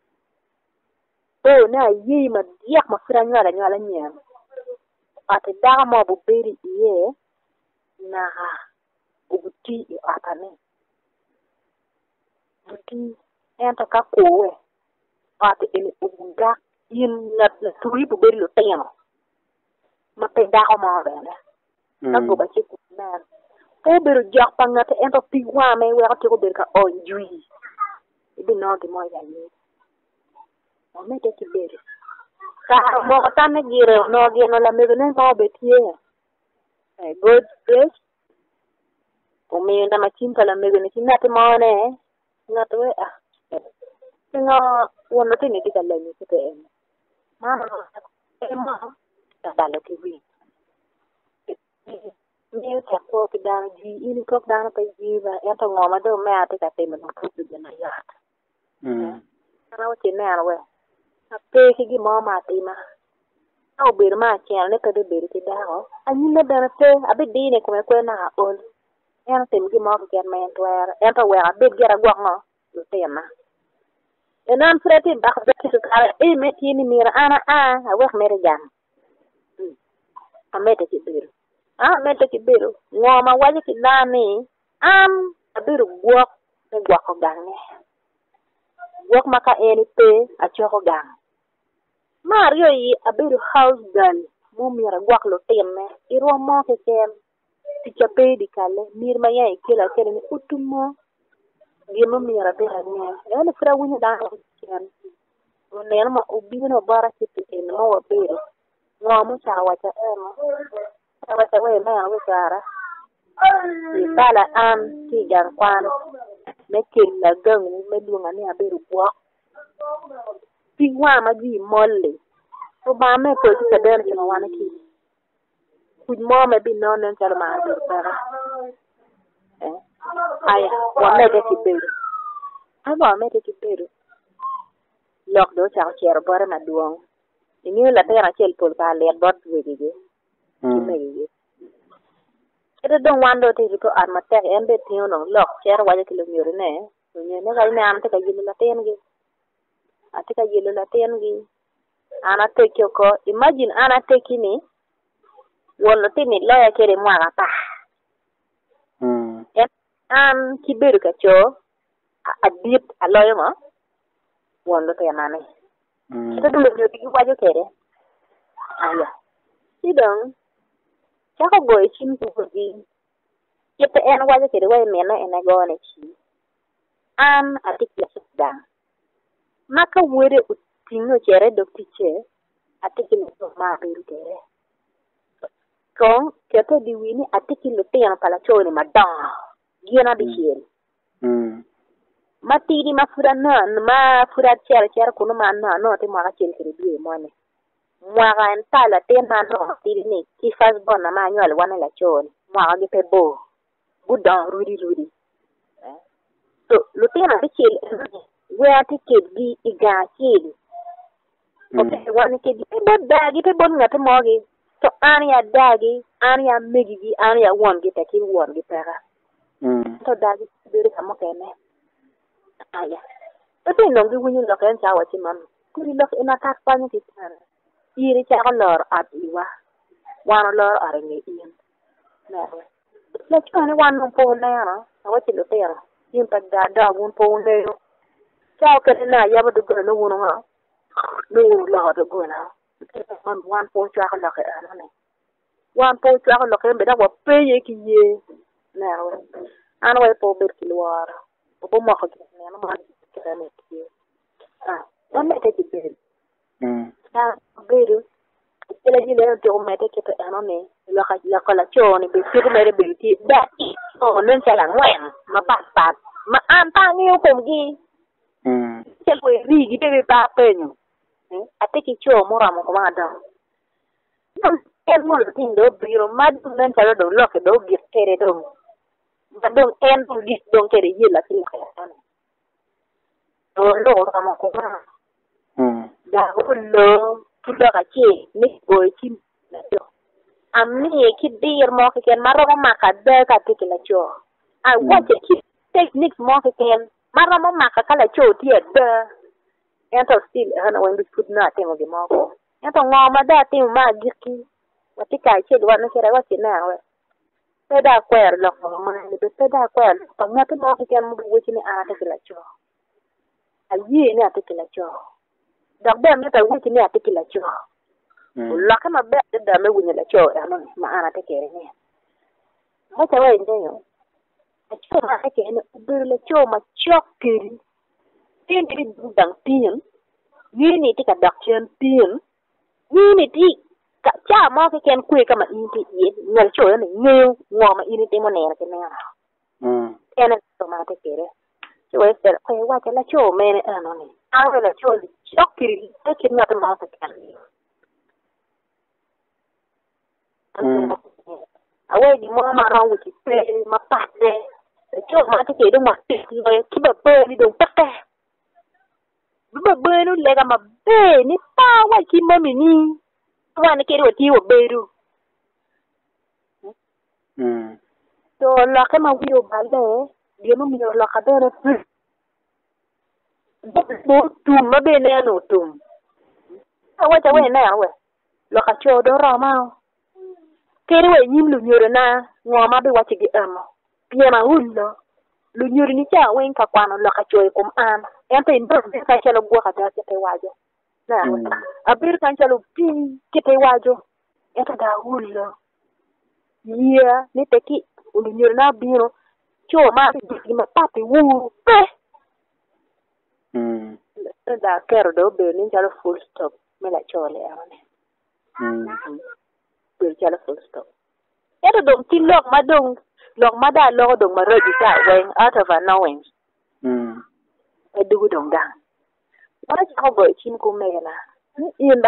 To na yi ma diak ma fira nyala nyala nyam. Ati daga mo bu beri iye na ubuti i atane. Buti enta ka kowe. ate ene uga yin na turi bu beri lo temo ma pe da ko ma bene na go ba ci ku na po beru jox pa nga te ento pi wa me we ko ber ka o jui ibi no gi mo ya ni o me te ci beru ka mo ko tan gire no gi no la me ne mo be tie e good fish o me nda ma cinta la me ne ci nati mo ne na to ah nga wono te ne di kala ni te en ma e ma ta dalo ti wi ni ta ko ki da ji ini ko da na pe ji ba en to ngoma do me ate ka te me no ku de na ya mm na o ti na we a pe ki gi mo ma ti ma o ber ma chen ne ka de ber ti da ho ani le da te abi di ne ko me ko na on en te gi mo ki men to era en to we a be gera gwa ngo lo te na enan freti ba ko ti ka e me ti ni mira ana a a we mere jam a mete ti ber a mete ti ber ngoma waje ti dani am a ber gwok ne gwok ko gange gwok maka eni pe a choko gang mario yi a ber house girl mo mira gwok lo temme i ro mo ke ken ti chape di kale mir ma yai kila kele ni utumo gino mira be anya ene fra wunya da ken ne ma ubino bara ti en mo wa ber ngoma cha wa cha ema wa cha we na we chara ni kala am ti jan kwan me kin la gang me dunga ni aberu kwa ti wa ma ji molle to ba me ko ti der ti ma wana ki ku mo me bi no nen chara ma aberu para eh aya wa me de ti beru aba me de ti beru lok do cha chero bara na duong ini la tera chel pol ba le bot wege ge mm ede don wando te ko arma tek embe tio no lok cher waje kilo nyore ne ne ne ga ne am te ka yilu la ten gi ate ka yilu la ten gi ana te ko imagine ana te kini wono te ni lo ya kere mwa ga ta mm am kiberu ka cho adit aloyo ngo wono te na ne mm te dum yo ti waje kere aya sidong chaka boy chim tu gi yete en waje kere way mena en go ne chi am atikla da maka wore utingo chere doktiche atikila ma beru kere kon keto di wini atikilo te an pala choni madang giena bi chiel mm matiri mafura na ma fura chere chere kuno ma na no te ma chiel kere bi mone mwaga entala tema no tiri ni kifas bona ma nyol wana la choni mwaga ge pebo budan rudi rudi so lo tema be chel where ticket gi iga chel okay wana ke di bo dagi pe bon ngata mogi so ania dagi ania megi gi ania won gi ta ki won gi pera mm to dagi be ka mo kene aya to no gi wuni lo ken cha wa chi mam kuri lo ina ka pa ni ki tara iri cha lor at iwa wana lor arenge ien nawe la chane wan po na na awati lo tera yin pa da da won po ne cha ka na ya ba du go no wono ha no la do go na wan wan po cha ka la ka na ne wan po cha ka lo ke be da wa pe ye ki ye nawe an wa po ber ki luar po mo ka ne na ma ka ne ki ah wan me te ki be mm ah beru ela jile to mete ke to anone la ka la kala choni be ti mere be ti da o nen chala ngwen ma pat pat ma an ta ni ko gi mm se ko ri gi be pa penyo eh ateki cho mo ramo ko ma da en mo tin do biro ma du nen chala do lo ke do gi tere do ma do en do gi do tere yela ti ka ane do lo ramo ko ma mm da ko lo tudo ka che ni boy chim na cho amni ki dir mo ke ken maro ma ka de ka ti la cho I want to keep techniques mo ke ken maro ma ka kala cho ti de ento still ana when we put na te mo ge mo ko ento ngoma da ti ma giki wati ka che do na kera wati na we pe da kwer lo ko ma ni pe da kwer pa na te mo ke ken mo wo chi ni a te la cho ayi ni a te la cho dok be me ta wuti ne atiki la cho la kama be da me wunya la cho ano ma ana te kere ne ma ta wa nje yo a cho ma te kere be la cho ma chokiri tin ti dang tin ni ni ti ka dak chen tin ni ni ti ka cha ma ke ken kwe kama in ti ye ngal cho ne ngeu ngo ma in ti mo ne ke ne mm ene to ma te kere cho e se ko wa ke la cho me ne ano ne a la cho chokiri te ke na to ma te ken away di mo ma ra wuti pe ma pa de cho ma te ke do ma ti ki ba pe ni do pa te ba be no le ga ma be ni pa wa ki ma mi ni wa ne ke do ti wo be ru mm to la ka ma wi do ba de di mo mi la ka de bo tu ma be ne no tu awa ja we na we la ka cho do ra ma kere we nyim lu nyoro na ngoma be wati gi amo pia ma hullo lu nyoro ni cha wen ka kwano lo ka choy kum an ente ndo ka chalo gwa ka ta te wajo na abir kan chalo pin ke te wajo eta da hullo yeah ni te ki lu nyoro na biro cho ma gi ma papi wu pe mm da kero do be ni chalo full stop me la chole ane mm chala full stop. Ero dong ti lok ma dong lok ma da lok dong ma roji sa wen out of knowing. Mm. E dugu dong dang. Wala cha go chin ko mela. Ni inda.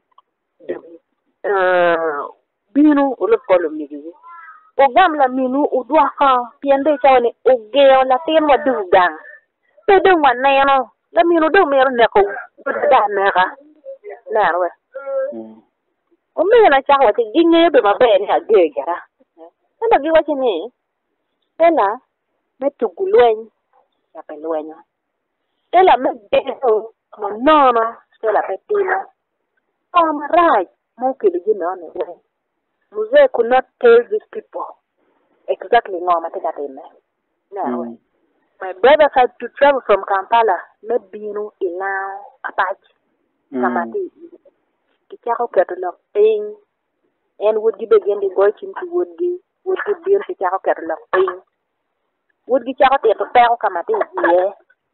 Eh binu ulo polo migi. O gam la minu u dwa ka piende cha ni o geo la ten wa dugu dang. Pe dong wa neno la minu dong mero ne ko da mera. Na we. Mm. Ome na cha wati ginye be ma be ni agegara. Ndo gi wati ni. Ela me tugulwen ya pelwenyo. Ela me beso mo nono ela petina. Oh right. Mo kili gina ne we. Muze could not tell these people exactly ngoma te kateme. Na we. My brother had to travel from Kampala me binu ila apache. Kamati. Kichako keto lo ping and would give again the boy into would give would give beer kichako keto lo ping would give chako te to pero kamati ye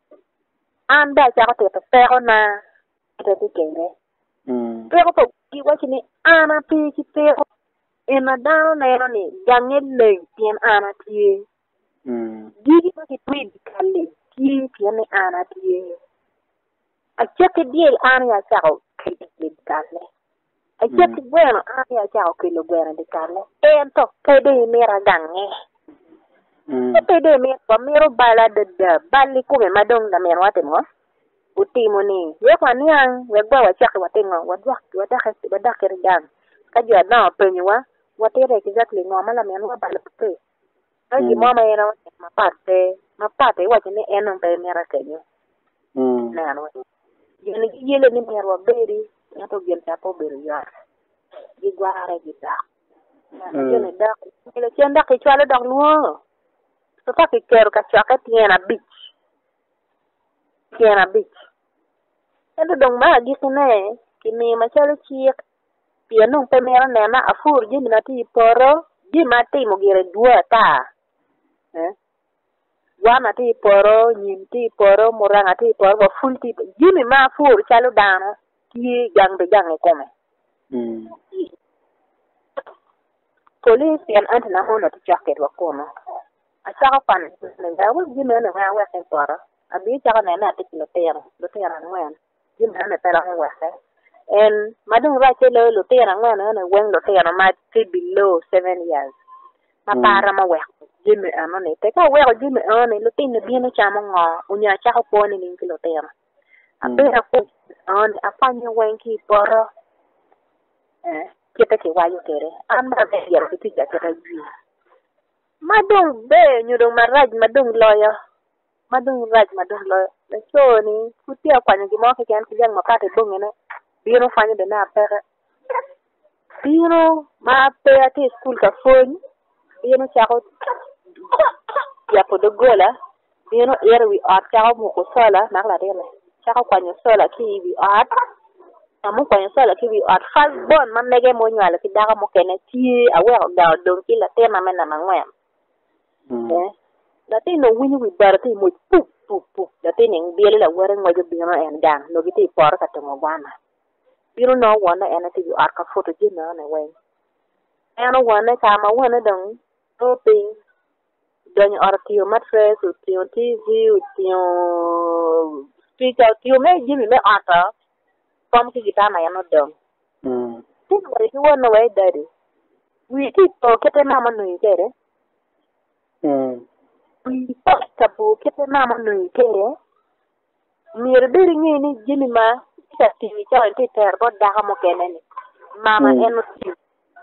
anda chako te to pero na te te kere mm pero to ki wa chini ana pi ki pero ena down na eno ni gange le tien ana tie mm gigi ki tweet kalle ki tien ana tie a cheke deal ana ya chako de carne. A chete bueno aya chao que lo bueno de carne. Ento pede mera gange. Mm. Pede me pa mero bala de de bali ko me madong na mero ate mo. Uti mo ni. Ye kwa niang we gwa wa chaka watengo wa dwa wa da khas wa da kere gang. Ka jwa na penyo wa wa tere exactly ngoma la mero bala pe. Ai mama era ma parte ma parte wa ne eno pe mera kenyo. Mm. Na no. Yene yele ni mero beri yato gel tapo beri ya di guare di da na yene da le tienda che chale da nuo so fa che quero che ciò che tiene a beach tiene a beach e do dong ma gi ne che mi ma chale chi piano pe mera nena a fur gi na ti poro gi ma ti mo gire due ta eh wana ti poro nyim ti poro moranga ti poro full ti gi mi ma fur chalo dano ki gang de gang kome mm police yan antena hono to jacket wa kono a chaka pan ne ga wo gi me ne wa wa sen pora a bi chaka ne na ti lo tera lo tera ngwen gi me ne tera wa se en madung ra che lo lo tera ngwen ne wen lo tera ma ti below seven years ma para ma wa gi me ano ne te ka wa gi me ano lo tin ne bi ne chama ngo unya chaka po ni ni lo tera a be a ko on afanya wenki poro eh kita ke wayo kere amba be yar kuti ja kera ji madung be nyudo maraj madung loyo madung raj madung loyo le choni kuti akwanya gi mo ke kan ki jang makate bungene biro fanya de na pere biro ma pe ati school ka fon biro chako ya podo gola biro erwi a chako mo ko sala na la dele chaka kwanyo sola ki wi ot amu kwanyo sola ki wi ot fas bon man mege mo nywala ki daga mo kene ti awe ga don ki la tema mena mangwem eh la ti no wini wi bar ti mo pu pu pu la ti ning biele la wore ngojo bino en gang no gi ti por ka to mo bana bino no wona en ti wi ot ka foto ji no ne we en wona ka ma wona dong to ping donyo ortio matres utio tv utio speaker utio me jimi me ata pom ki gitana ya no dong mm tin wari ki wona we dadi wi ti to kete mama no ikere mm wi to tabu kete mama no ikere mir biri ngini jimi ma ta tiwi cha ti ter bo da mo kenene mama eno ti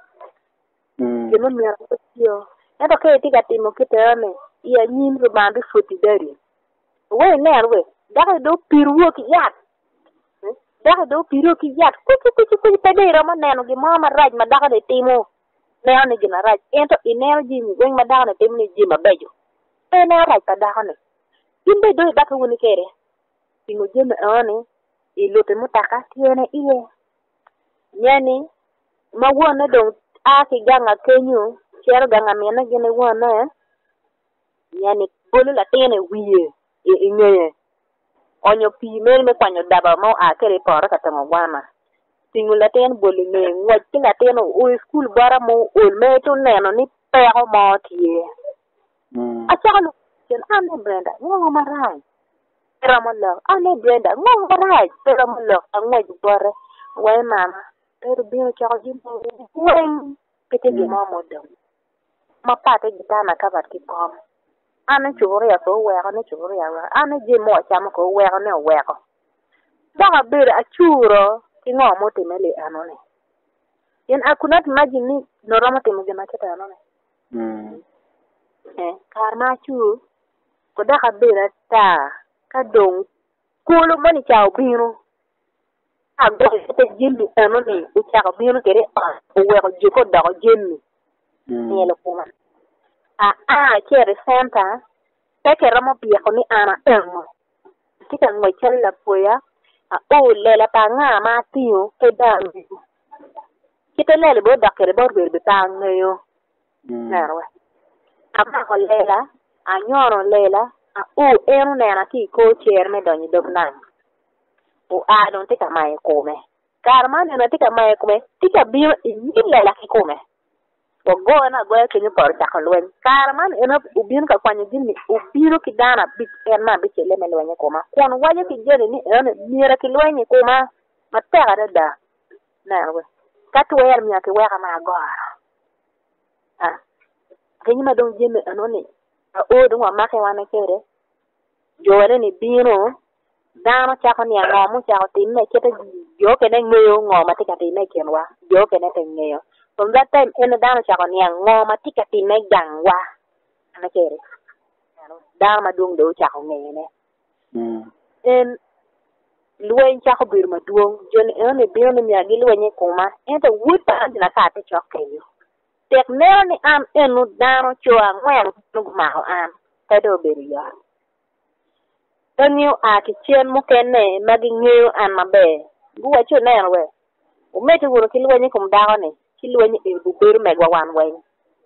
mm jimi mir ko tio endo ke ti gatimo kitene iya nyim ru bandu foti dari we ner we daga do piruo ki yat daga do piruo ki yat ku ku ku ku pede ro ma neno gi mama raj ma daga de timo ne ani gina raj ento inero ji mi we ma daga ne timni ji ma bejo e ne raj ta daga ne imbe do daga woni kere tingo jeme ani ilote mutaka tiene iye nyani ma wona do a ki ganga kenyu chero ganga mena gene wona yani bolu la tene wiye e ingeye onyo pi mel me kwanyo daba mo a kere por ka tamo wana tingu la ten bolu ne ngwa ti la ten o school bara mo o me to neno ni pero mo tie mm a chalo ken ane Brenda ngo marai pero mo lo ane Brenda ngo marai pero mo lo ngwa ju bore we mama pero bio chalo jimbo wen pete ge mo mo do ma pate gitana kabat ki pom ana churi ya ko we ana churi ya wa ana je mo cham ko we ne we ko ba bir a churo ki ngo mo te mele anone yen akunat majini no ramo te mege maketa anone mm eh karma chu ko da ka bir ta ka dong kulo mani chao binu a go te jimbi anone u chao binu kere o we ko jiko da ko jimmi ni le kuma a a kere senta ke ramo pia ko ni ana emo tika ngwe challa poya a o lela ta nga ma tiyo ke dambi kita lele bo dakere bo be ta ngayo narwa amma ko lela a nyoro lela a o eno na ti ko cher me donyi dognan o a don tika mai ko me karma ne tika mai ko me tika biyo ni lela ki ko me o go na go ke ni por ta ko len karman ena ubin ka kwanye gini ubiro ki dana bit ena bi chele me lwenye koma kon waje ki jere ni ena mira ki lwenye koma matera da da na we katwer mi ake wera ma go ah kenyi ma don jeme anone a o do wa make wana kere jore ni bino dana cha ko ni ngomu cha ko tin ne kete jo ke ne ngoyo ngoma tika tin ne kenwa jo ke ne ten ngeyo from that time ena dana cha ko ni ngoma tika tin ne gangwa ana kere dana ma dung do cha ko ngene ne mm en luen cha ko bir ma duong jon ene bino ni ya gi luen ko ma enta wuta na ka te chok kenyo tek ne ni am enu dana cho ngwen nu ma ho am ta do bir ya Tanyo a ki chen mo kene magi ngeo an mabe. Guwa cho ne we. O mete wuro ki lwenye kum dago ne. Ki lwenye e buberu megwa wan wen.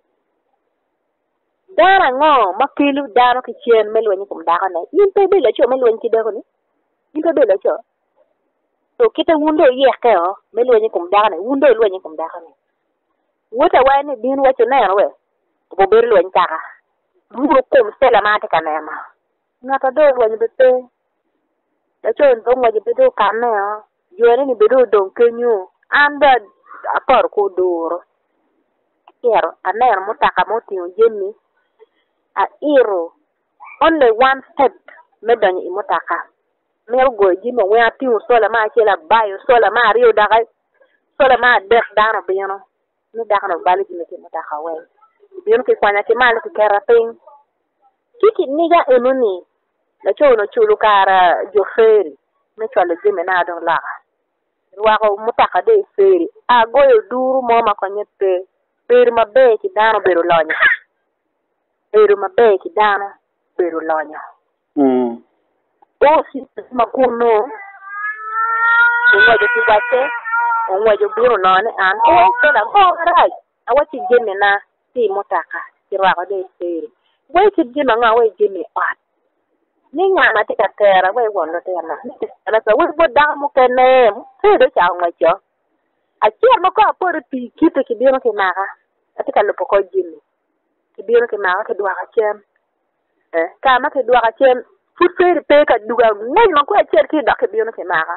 Dara ngo makilu daro ki chen me lwenye kum dago ne. Yimpe be la cho me lwenye ki dago ne. Yimpe be la cho. So kita wundo yeke o me lwenye kum dago ne. Wundo lwenye kum dago ne. Wota wane bin wacho ne we. Buberu lwenye kaka. Wuro kum sela mate ka nema. Ngata do wanya bete da chon do wanya bete kanne ya yore ni bedo don kenyu anda apar ko doro kero aner mutaka moti ujemi a iro only one step medani imutaka mel go jimo we ati usola ma chela bayo sola ma rio daga sola ma def dano bino ni daga no bali jimi mutaka we bino ki kwanya ki mali ki keratin kiki niga enuni la chono chulu kara jo feri me chwalo jime na don la ruako mutaka de feri a goyo duru mo ma konyete per mabe ki dano beru lonya per mabe ki dano beru lonya mm o si makuno ngwa je tiwate ngwa je biro none an o so da ko right awati jeme na ti motaka ti raga de sere we ti jeme nga we jeme at ni nga na ti ka tera we wono te na na so we bo da mo kene se do cha ngwa cho a chier mo ko por pi kite ki biro ke mara ati ka lo poko jeme ki biro ke mara ke dwa ka chem eh ka ma ke dwa ka chem fu fere pe ka duga ngai ma ko chier ki da ke biro ke mara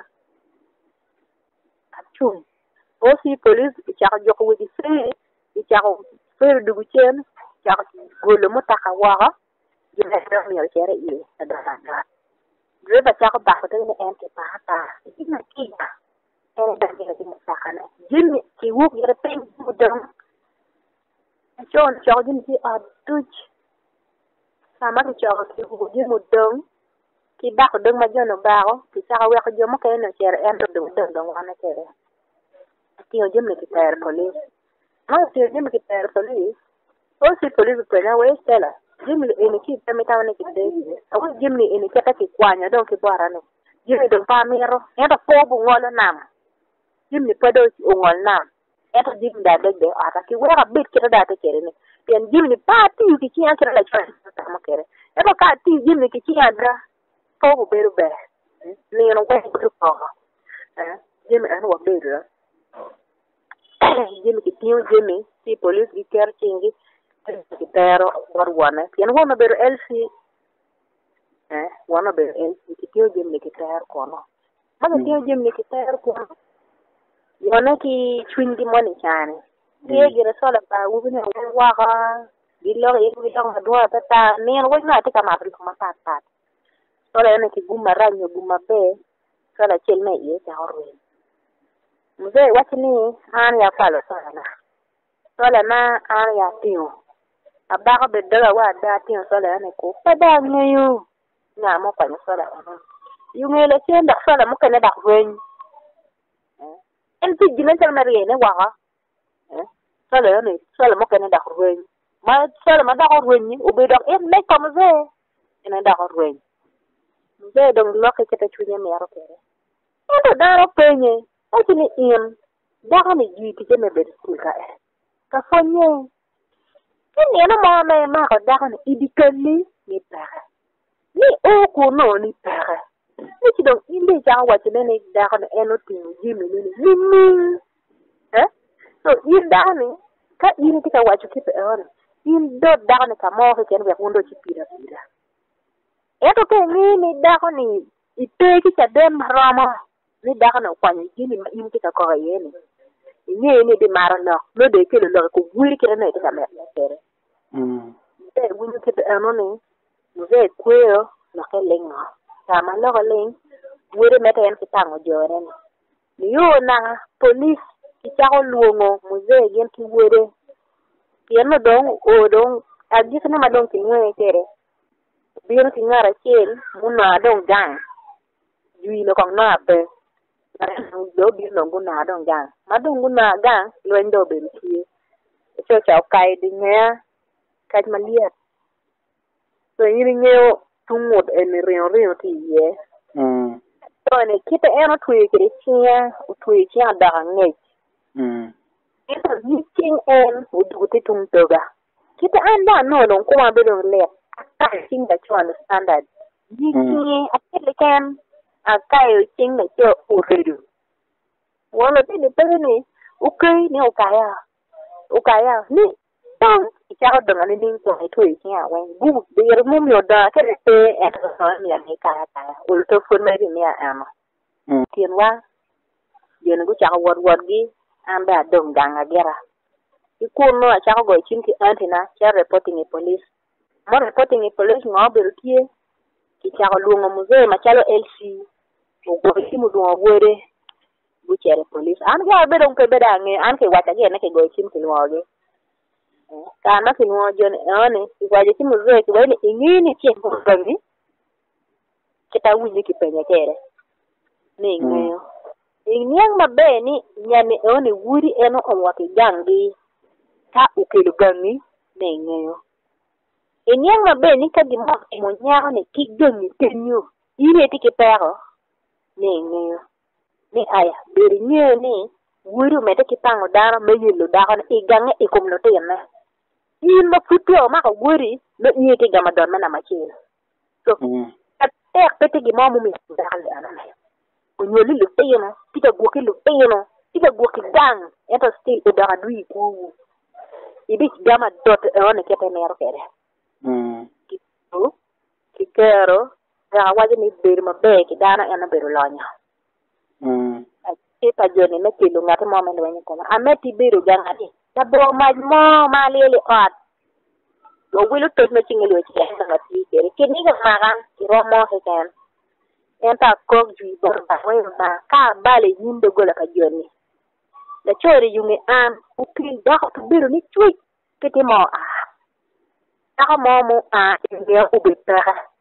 achum o si police cha jo ko wi se cha ko fere dugu chem cha ko golo mo ta ka wa je na do mi o chere i da da da je ba cha ko ba ko te ne en ke pa ta ki na ki na en da ke ni sa kana jin ki wu ki re pe mu dum John Jordan ki a duch sama ki cha ko ki wu di mu dum ki ba ko dum ma jono ba ko ki cha ko we ko jo mo ke no chere en do dum dum dum wana chere ki o jim ne ki ter police ma ti o jim ki ter police o si police pe na we stela jim ni ki te meta ne ki de o jim ni ni ki ta ki kwanya don ki bora ne jim ni do pa mero en do po bu ngolo nam jim ni pedo o ngol nam en do jim da de de ata ki we ga bit ki da ta kere ne en jim ni pa ti ki ki an kere la cha ta ma kere e ba ka ti jim ni ki ki adra po bu beru be ni no ko ko ko eh jim an wa beru jim ki ti jim si police ki ker chingi ki tero war wana yen wona beru elsi eh wona beru elsi ki ti jim ni ki ter kono ma ki ti jim ni ki ter kono yona ki chwindi moni chane ye gira sola ba wu ne wa ga dillo ye wi dong do ta ta ne wo na ta ma pri ko ma ta ta sola yana ki gumma ranyo gumma be sola chelme ye ta horwe mzee watini an ya falo sola sola na an ya tiyo abaka be daga wa da tiyo sola yana ko pada ngayo nya mo kwa sola yu ngele chenda sola mo kana da wen en ti jina tan mariye ne wa eh sola yana sola mo kana da wen ma sola ma da wen ni obe do en me ko mzee ina da wen mzee dong lokke kete chunya me aro kere ndo daro penye Actually, in that is you to me better school. Kafonye. Kini ana mama ma ko da kan idikali ni pare. Ni o ko no ni pare. Ni ti don ile ja wa ti ne da kan eno tin ji mi ni ni ni. Eh? So in da ni ka in ti ka wa ti pe on. In do da ni ka mo ke ken be hundo ti pira pira. Eto ke ni ni da kan ni ite ki cha dem rama. Ni da kana kwanya gini ma imti ka ko yene ni ni de marana no de ke lo ko wuri ke na ta me tere mm de wuri ke ano ni ze kweo na ke lenga ta ma lo len wuri meta en ki tango jore ni yo na police ki ta ko luongo muze gen ki wuri yeno dong o dong agi kana ma dong ki ngwe tere biro ki ngara chen muna dong gang yui no kong na pe do bi no guna dong gang ma dong guna gang lo ndo be ti cho chao kai di nya kai ma liet so yiri ngeo tumot en rio rio ti ye mm so ne kita eno tui ke chia u tui chia da ngai mm ito ni ting en u du ti tum toga kita anda no no ko ma be do le ka ting da cho standard ni ni akele kan akai ting na cho uredu wala tini pere ni ukai ni ukaya ukaya ni tang icha dengan ni ding ko itu icha wen gu bir mum yo da ke te e so mi ni ka ka ulto fun me ni ama tien wa yen gu cha wor wor gi amba dong ganga gera ikuno acha go chinki antina cha reporting e police mo reporting e police ngo bir tie ki cha lungo muze machalo lc ko ki mu do wore bu chere police an ga be dong ke be dange an ke wata ge na ke go chim ki ngoge ka na ki ngoge ne ki waje ki mu ze ki wani ingini ki ko bangi kita wuni ki penye kere ni ngeo ingniang mabe ni nyane one wuri eno onwa ki gangi ka ukelu gangi ni ngeo ingniang mabe ni ka di mo mo nya ne ki gangi tenyo ine tiki pero ni ngeo ni aya beri ngeo ni wuru mete ki pango dara me yilu dara i gange i kumlo tene in ma futio ma ka wuri no yiti gama don mena ma chil so tek pete gi mamu mi dara ana me ko nyoli lu tene tika goki lu tene tika goki gang ento still o dara dui ku ibi gama dot e on kete nero kere mm kitu kikero ya waje ni beri ma be ki dana ena beru lonya mm pa joni me tilu ngati mo men wenye kono ameti biru gangati da bo maj mo ma lele ot do wilu to me chingelo chi ngati kere kini ga magan ro mo he kan enta ko ju bo ba we ba ka bale nyinde gola ka joni da chori yungi an upil da ko biru ni chui kiti mo a ta mo mo a ngia ubita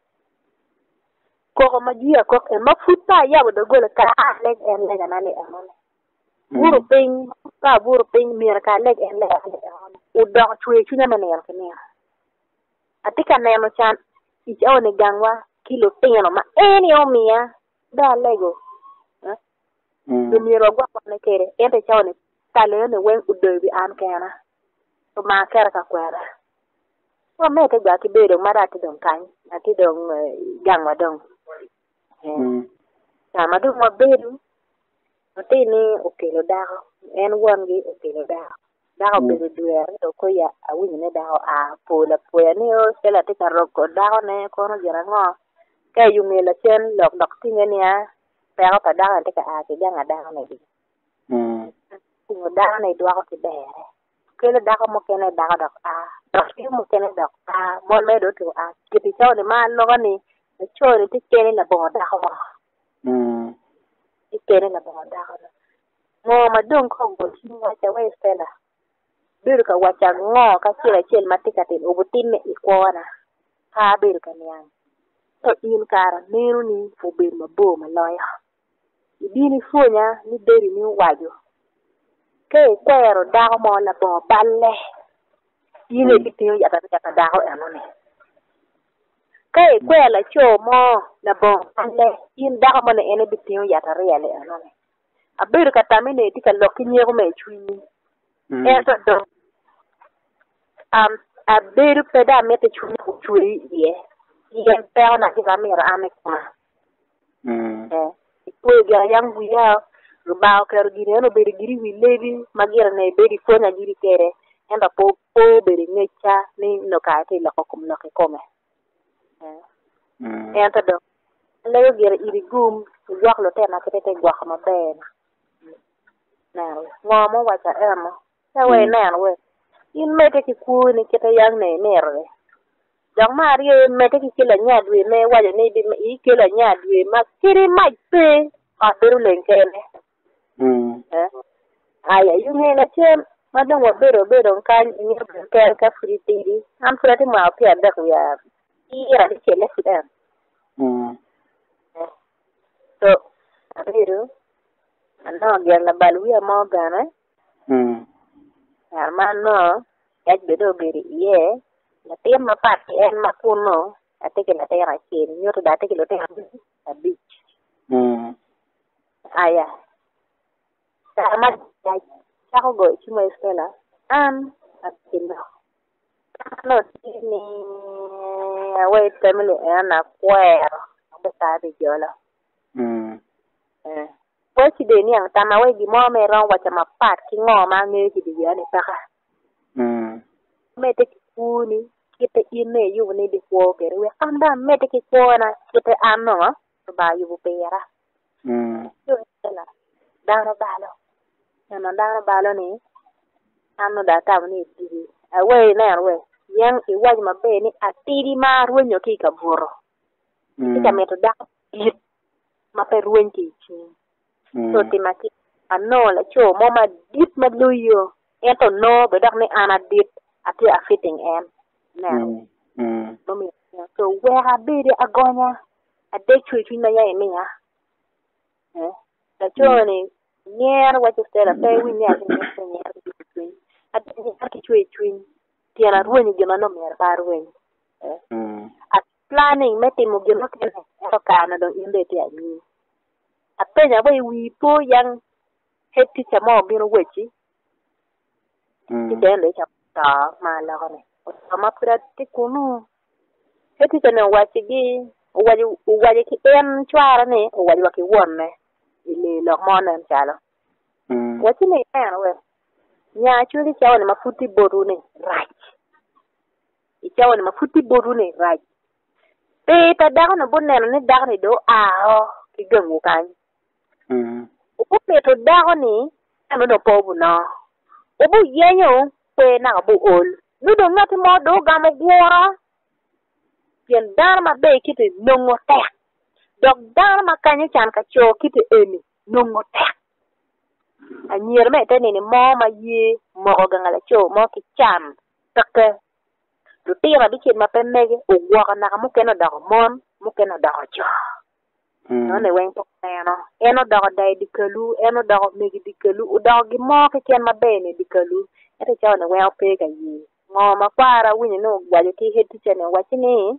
ko ma jiya ko e ma futa ya bo gola ka leg en leg anane amone buru ping ka buru ping mir ka leg en leg anane u do chwe chunya mane yan kene atika ne mo chan ich awne gangwa kilo teno ma eni o mia da lego eh mm miro gwa ne kere ente chawne tale ne wen udobi an kana to ma kera ka kwera o me te gwa ki bedo mara ti don kan ati don gangwa don mm sama du mo bedu ati ni okelo dago en wongi okelo dago dago bedo duer to ko ya awini ne dago a pola poya ni o sela te karoko dago ne kono jara ngo ka yumela chen lok dok tinge ni a pero pa dago te ka a ti ganga dago ne di mm tingo dago ne dwa ko ti bere kele dago mo kene dago dok a dok ti mo kene dok a mo me do to a kiti chaw ni ma logo ni chori ti kene la bo dago mm ikene la bo dago ngo ma dong ko go ti wacha we stela bir ka wacha ngo ka chira chel matika tin ubutin ne ikona ha bir ka nyang to in kara neru ni fo bir ma bo ma loya ibini funya ni deri ni wajo ke kwero dago mo la bo balle ine bitin ya ta ta dago enone ke kwela cho mo la bo balle in dago mo ne ene bitin ya ta riele enone abir ka tamine tika lokki nyego me chuni eto do um abir peda mete chuni churi ye ye pero na kiva mira ame kwa mm eh ipo ga yang buya rubao ker gire no beri giri wilebi magira ne beri fonya giri kere enda po po beri ngecha ni no ka te la kokum no ke kome eh mm ento do le gire iri gum gwak lo te na kete te gwak ma ben na ngomo wacha emo ewe nan we in mete ki ku ni kete yang ne nerwe jang mari mete ki kila nyadwe me waje ne bi i kila nyadwe ma kiri mai pe a beru lenkene mm eh aya yunge na chem madam wa bero bero kan ni ka ka friti am frati ma pe ada ku ya ira di chele sidan mm so abiru ano gyan la balwi mo gana mm hermano ya bedo beri ye la tem ma pat en ma kuno atike la tera chen nyoto da tike lo tera abi mm aya sama ya chako go chimo estela am akinda no tini awe tamile ana kwero beta de jola mm eh Wasi de ni ang tama we gi mo me ron wacha mapat ki ngo ma nge ki di ya ni paka mm me te ki kuni kite ine yu ni di ko kere we anda me te ki kona kite anno to ba yu bu pera mm yo tela dara balo na dara balo ni anno da ta ni ti awe na we yang i waj ma be ni atiri ma ruonyo ki ka buro mm ka meto da it ma pe ruon ki chi so timaki ano la cho mo ma dit ma luyo eto no be dak ni ana dit ati a fitting en na mm mo mi so we ha be de agonya a de chui chui na ya mi ha eh la cho ni nyer wa chestera pe wi nya ni nyer chui a de ni chui chui ti ana ruoni gima no mer ba ruoni eh mm a planning meti mo gima ken to kana don inde ti ani apenya boy wi po yang heti chamo biro wechi ti dele cha ta mala ko ne sama prati kunu heti tene wachi gi waji waji ki en chwara ne waji wa ki wonne ile lo mona chalo mm wachi ne ana we nya chuli chawo ne mafuti boru ne right ichawo ne mafuti boru ne right pe ta dago na bonne ne dago ne do a o ki gangu kan mm upo pe to dago ni ano do pobu no ubu yenyo pe na bu ol nu do ngati mo do gamo gwora yen dar ma be kiti nongo tek dok dar ma kanyo chan ka cho kiti eni nongo tek anyer me te ni mo ma ye mo ga ngala cho mo ki chan take to tira bi kin ma pe mege o gwa na mo keno da mon mo keno da cho no ne wen to eno eno da dai dikalu eno da megi dikalu o da gi mo ki ken ma be ni dikalu ete cha ne wen pe ga yi mo ma kwara winyi no gwa je ti heti chene wachini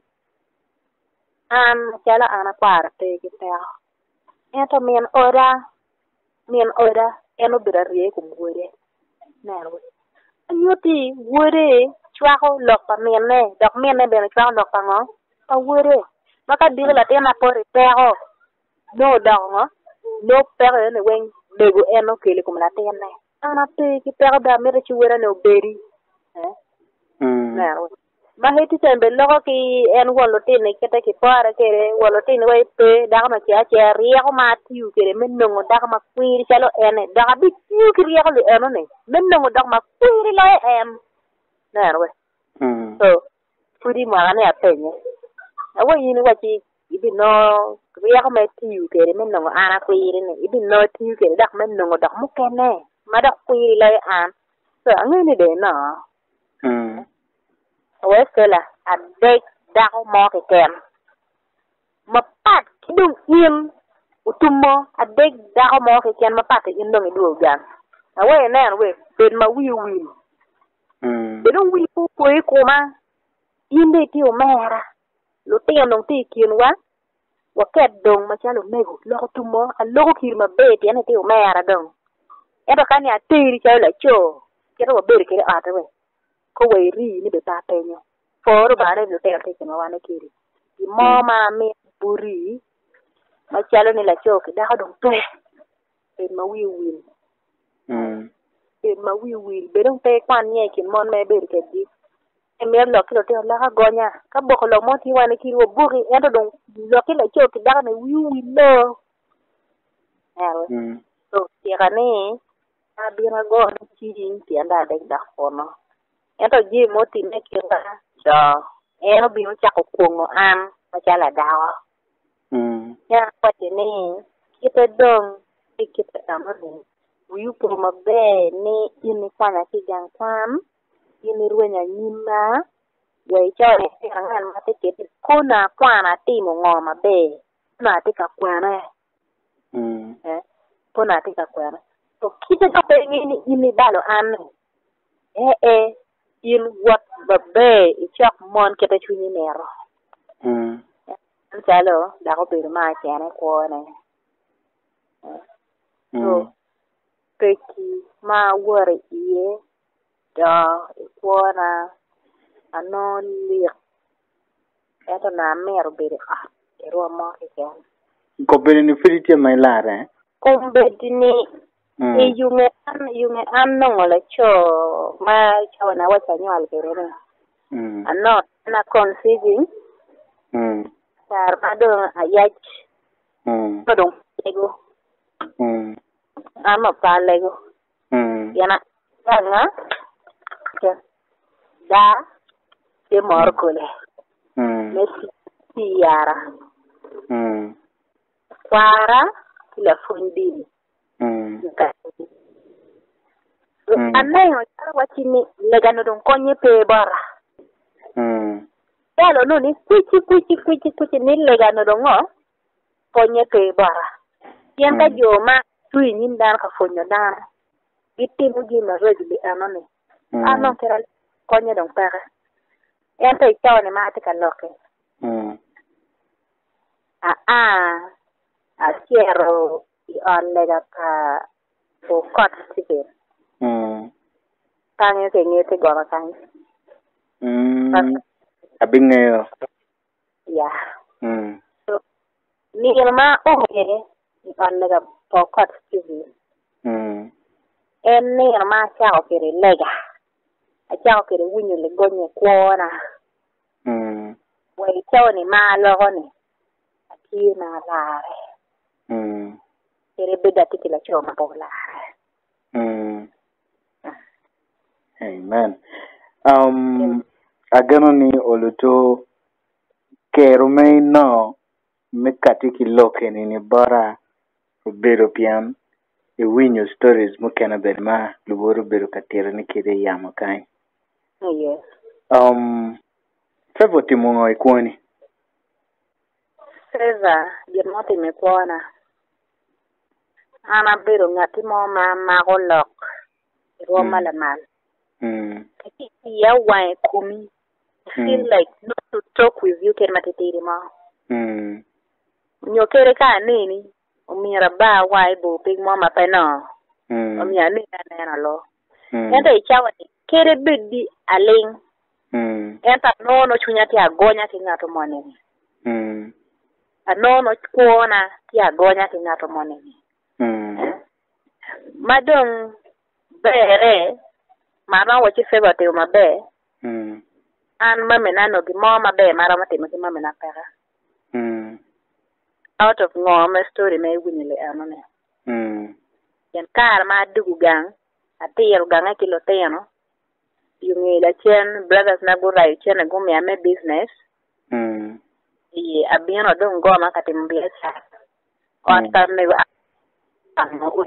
an chala ana kwara te ki te eto mien ora mien ora eno bira rie ku ngore nero anyuti wore chwako lokpa mien ne dok mien ne bene chwako lokpa ngo pa wore maka digla te na pore pero no dongo no pero ne wen dego eno kele kumla te ne ana te ki pero da mere chiwera no beri eh mm nero ma heti tembe logo ki en wolo tine kete ki para kere wolo tine wai pe daga ma chia chia riego ma tiu kere menongo daga ma kwiri chalo ene daga bi tiu ki riego le eno ne menongo daga ma kwiri lo em nero we mm so fudi ma ne apenye awo yini wachi ibi no riego ma tiu kere menongo ana kwiri ne ibi no tiu kere daga menongo daga mukene ma daga kwiri lo an so angene de no mm Westela a dek dago mo ke ken mapat kidung im utumo a dek dago mo ke ken mapat indong idu gan awe na we ben ma wi wi mm bedong wi pu pu ko ma inde ti o mera lo te ndong ti kin wa wa ket dong ma chalo mego lo tumo a lo kir ma be ti ene ti o mera dong eba kan ya tiri chalo cho kero wa be ke ata we ko we ri ni be ta penyo for bare no te te ma wane kiri di mo ma mi buri ma chalo ni la choke da dong to e ma wi wi mm e ma wi wi be dong te kwan nye kin mon me be ke di e me lo ki lo te la ha gonya ka bo ko lo mo ti wane kiri wo buri e do dong lo ki la choke da ne wi wi lo awo mm so ti ga ni a bi ra go ti din ti anda de da fono eto ji moti ne kira so eno bi ucha ko kungo an machala dawa mm ya pati ni kita dong kita tamani uyu po mabe ni ini kwana kijang kwan ini ruenya nyima we chore rangan mate kete kuna kwana timo ngoma be na tika kwana mm eh kuna tika kwana so kita to ini ini balo an eh eh in what babe ichak mon kete chuni nero mm chalo da ko be ma chane ko ne so peki ma wore iye da ko na anoli eto na mero be ah ero mo ke ken ko be ni friti mai lare ko be dini e yunge an yunge an no le cho ma cho na wa chanyo al ke ne mm ano na conceiving mm sar padong ayach mm padong lego mm ama pa lego mm yana nga da de morkole mm mesi tiara mm para la fundi mm anayo wachini legano don konye pe bara mm Yalo no ni kuchi kuchi kuchi kuchi ni legano don ngo konye pe bara yen ka joma tui nin dan ka fonyo dan gitti mu ji ma roji bi anone ano kera konye don pere yen to itaw ne ma tika loke mm a chiero on lega pa o kot tipe. Mm. Tangi ke ngete gona kan. Mm. Abingeyo. Yeah. Mm. So ni ma o ke on lega pa kot tipe. Mm. En ni ma chao ke lega. A chao ke winyo le gonye kwona. Mm. Wai chao ni ma lo ni. Aki na lare. Mm. Kere beda tikila chao ma bola. Mm. Amen. Um, agano ni oluto kero me no me katiki loke ni ni bora bero pian e winyo stories mo kana bedma luboro bero katero ni kide yamo kai. Yes. Um, Fevo timungo ikwani. Seza, jermote me kuona. Ana bero ngati mo ma mago lok. Ro Mm. malamal. Mm. Kati ya wai kumi. I feel Mm. like not to talk with you ken matitiri ma. Mm. Nyokere ka nini. Umira ba wai bo pig mo ma peno. Mm. Umira ni na nena lo. Mm. Enta ichawa ni kere bidi aling. Mm. Enta no no chunya ti agonya ti ngato moneni. Mm. Anono kuona ti agonya ti ngato moneni. Mm. Madong bere mara wachi feba te mabe Mm. an mame nano gi mo mabe mara mate mate mame na pera Mm. out of no my story me winile anone Mm. yen kar ma dugu gang atir gang kilo teno yungi la chen brothers na go rai chen go me ame business Mm. yi abino don go ma katim biasa on tar me amo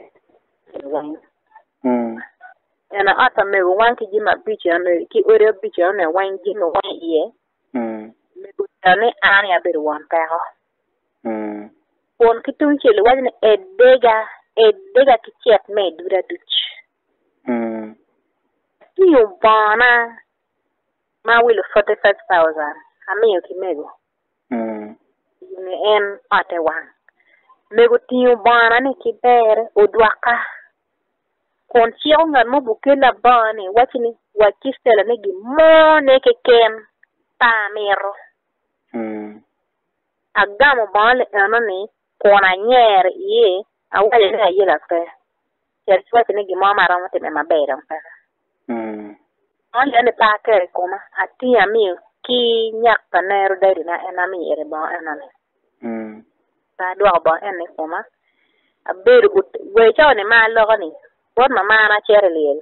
Mm. ena ata me wan ki jima biche ane ki ore biche ane wan jima wan iye Mm. me gutane ani aberu wan pero Mm. pon kitun chele wan edega edega ki chet me dura duch Mm. ni ubana ma wilo forty-five thousand amiyo ki mego Mm. ni en ate wan mego ti ubana ni ki bere odwaka kon chiyo ngan mo bukela bani wachini wakistela negi mo neke ken pa mero Mm. agamo bale anoni kona nyer ye awale na yela fe cherchi wachini gi mo mara mate me mabera mpaka Mm. on le pa ke koma ati ami ki nyak panero dari na enami ere ba enani Mm. ta do ba enne koma aberu gut we chawne ma logani won mama na chere lel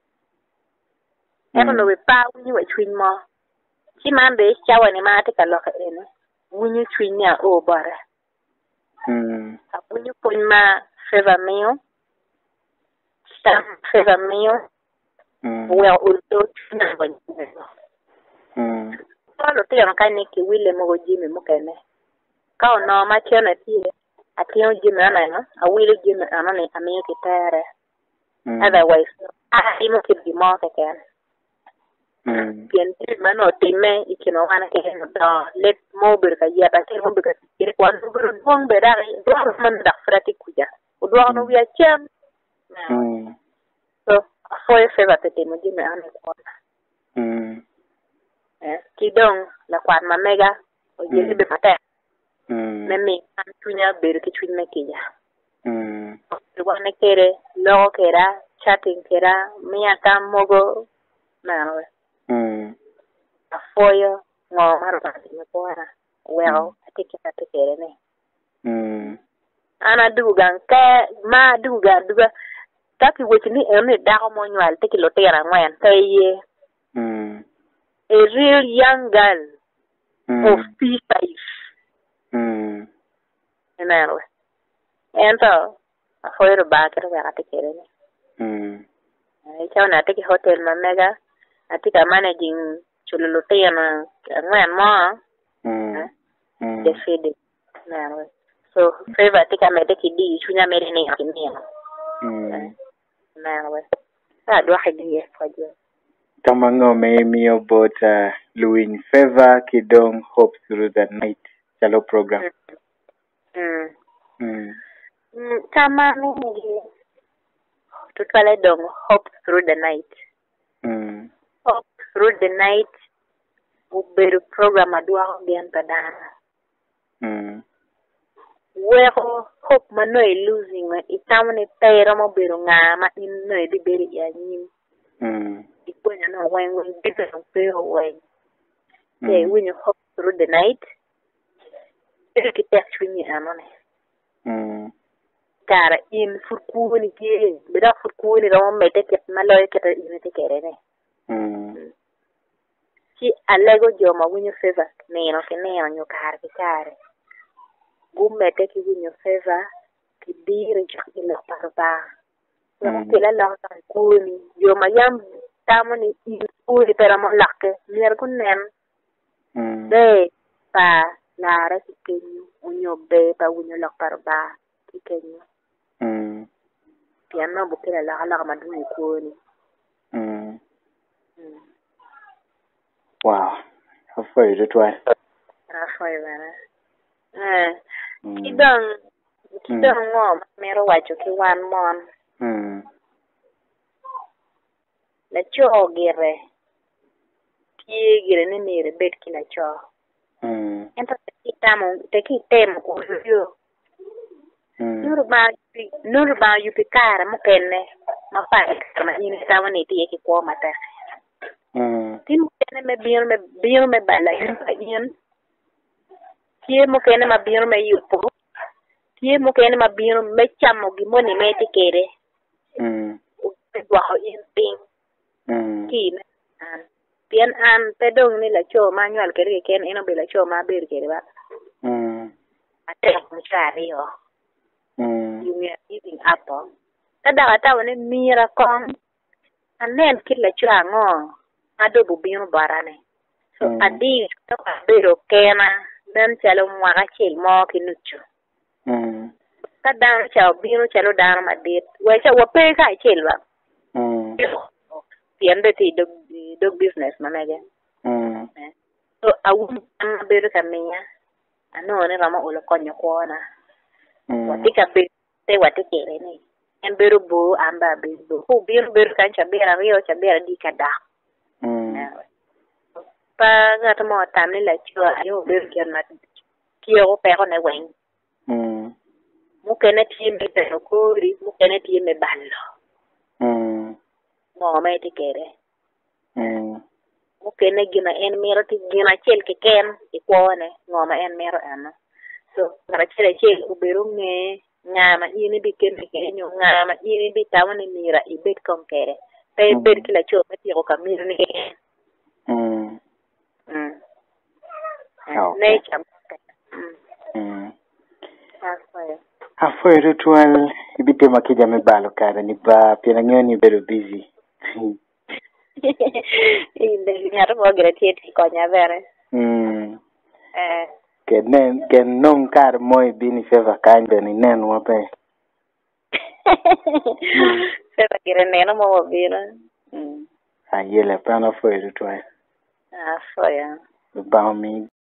eno no we pa ni we twin mo chi man be chawne ma te kaloka ene munyu twin ya o bara Mm. apunyu pun ma favor meal stam favor meal Mm. well ulto na ba Mm. solo te yon kan ki wile mo jimi mo kene ka no ma chena ti atiyo jimi ana no a wile jimi ana ni amiyo kitere Mm. otherwise a imo ki di mo ke ken Mm. pien ti mano time ikino wana ke no do let mo bir ka ya ta ke mo bir ka kire kwan bir dong be da do man da frati kuja o do no wi a chem Mm. so foi feva te mo jimi ana ko Mm. eh ki dong la kwan ma mega o jili be pata Mm. memi an tunya ber ki twin me kija Mm. wana kere logo kera chatting kera mia kam mogo na Mm. afoyo ngo maro pati me poara well atike atikere ne Mm. ana dugan ka ma duga duga taki wetini ene dago mo nywal tiki lotera ngwen taye Mm. a real young girl Mm. of P five Mm. enaro ento afoyo bakere ga atikere ne Mm. ai chao na tiki hotel mamega atika managing chululutena ngwen mo Mm. Mm. the feed na so favor atika medeki di chunya mere ni kimia Mm. na we sa do hadi fajo Tamango me mio bota Louis Favor Kidong Hope Through the Night Chalo program. mm Mm. Mm, kama mingi tutwale dong hope through the night. Mm. Hope through the night. Uberu program adwa bien padana. Mm. Weko hope mano e losing itamne pero mo beru ngama in no e di beri ya nyim. Mm. Ikwenya no when when people don't pay away. Mm. Yeah, when you hope through the night, you get that swing anone. Mm. Cara in furkuni ke, beda furkuni ro mete ke maloy ke in te kerene. Mm. Ki alego joma winyo favor neno ke neno nyo kar ke kare. Gummete ki winyo favor ki dire jok ilo parba. Yung kila lang sa kuni, joma yam tamo ni kuni pero mo lake, mier kunen. Mm. Be pa lara ki kenyo, unyo be pa winyo lak parba ki kenyo. Mm. Piano bukila la ala maduni kuni. Mm. Mm. Wow. How far is it, right? Afoy bana. Eh. Mm. Kidang kidang ngom mero wacho ki wan mon. Mm. La cho gire. Ki gire ni mere bet ki la cho. Mm. Ento ki tamo te ki temo ko yo. Mm. Nuru ba nuru ba yu pikara mo kenne. Ma fa ma ini tawo ni ti ki ko mata. Mm. Tin kenne me biyo me biyo me bala yin. Tie mo kene ma biyo me yupo. Tie mo kene ma biyo me chamo gi moni me te kere. Mm. Pe wa ho in ping. Mm. Ki me an. Pian an pe dong ni la cho ma nyal kere ken eno be la cho ma ber kere ba. Mm. Ate mo chari yo. Mm. You are eating apple. Kada ata wone mira kong. Anen kila cho ango. Ado bu biyo barane. So Mm. adi to bero kena. Dan chalo mwaka chil mo kinucho. Mm. Kadang chao biro chalo dang madit. Wacha wape ka chil ba. Mm. Tiende ti dog dog business manager. Mm. So awun ang biro kamiya. Ano ni rama ulo konyo kuona. Mm. Wati ka biro te wati kere ni. En biro bu amba biro. Hu biro biro kan chabira rio chabira di kada. Mm. Pa gato mo tam ni la chua ayo biro kian mat. Kiyo pero ne weng. Mm. Mukene tiye me pero kuri, mukene tiye me ballo. Mm. Mo me te kere. Mm. Mukene gina en mero ti gina chel ke ken ikuone ngoma en mero ano. So para chele chel uberu nge ngama ini bi ken ke nyo ngama ini bi tawani mira ibet kon kere. Pe Mm. bet kila cho me ti ko kamir ni. Mm. Mm. Okay. Ne cham. Mm. Mm. Asoya. Afo ritual ibite makija mebalo kare ni ba pina ngoni bedo busy. Inde nyaro mo gratieti ko nya vere. Mm. Eh. Ken ken non kar moy bini feva kande ni nen wape. Feva kire neno mo wabira. Mm. Ayele pana fo ritual. Asoya. Ba mi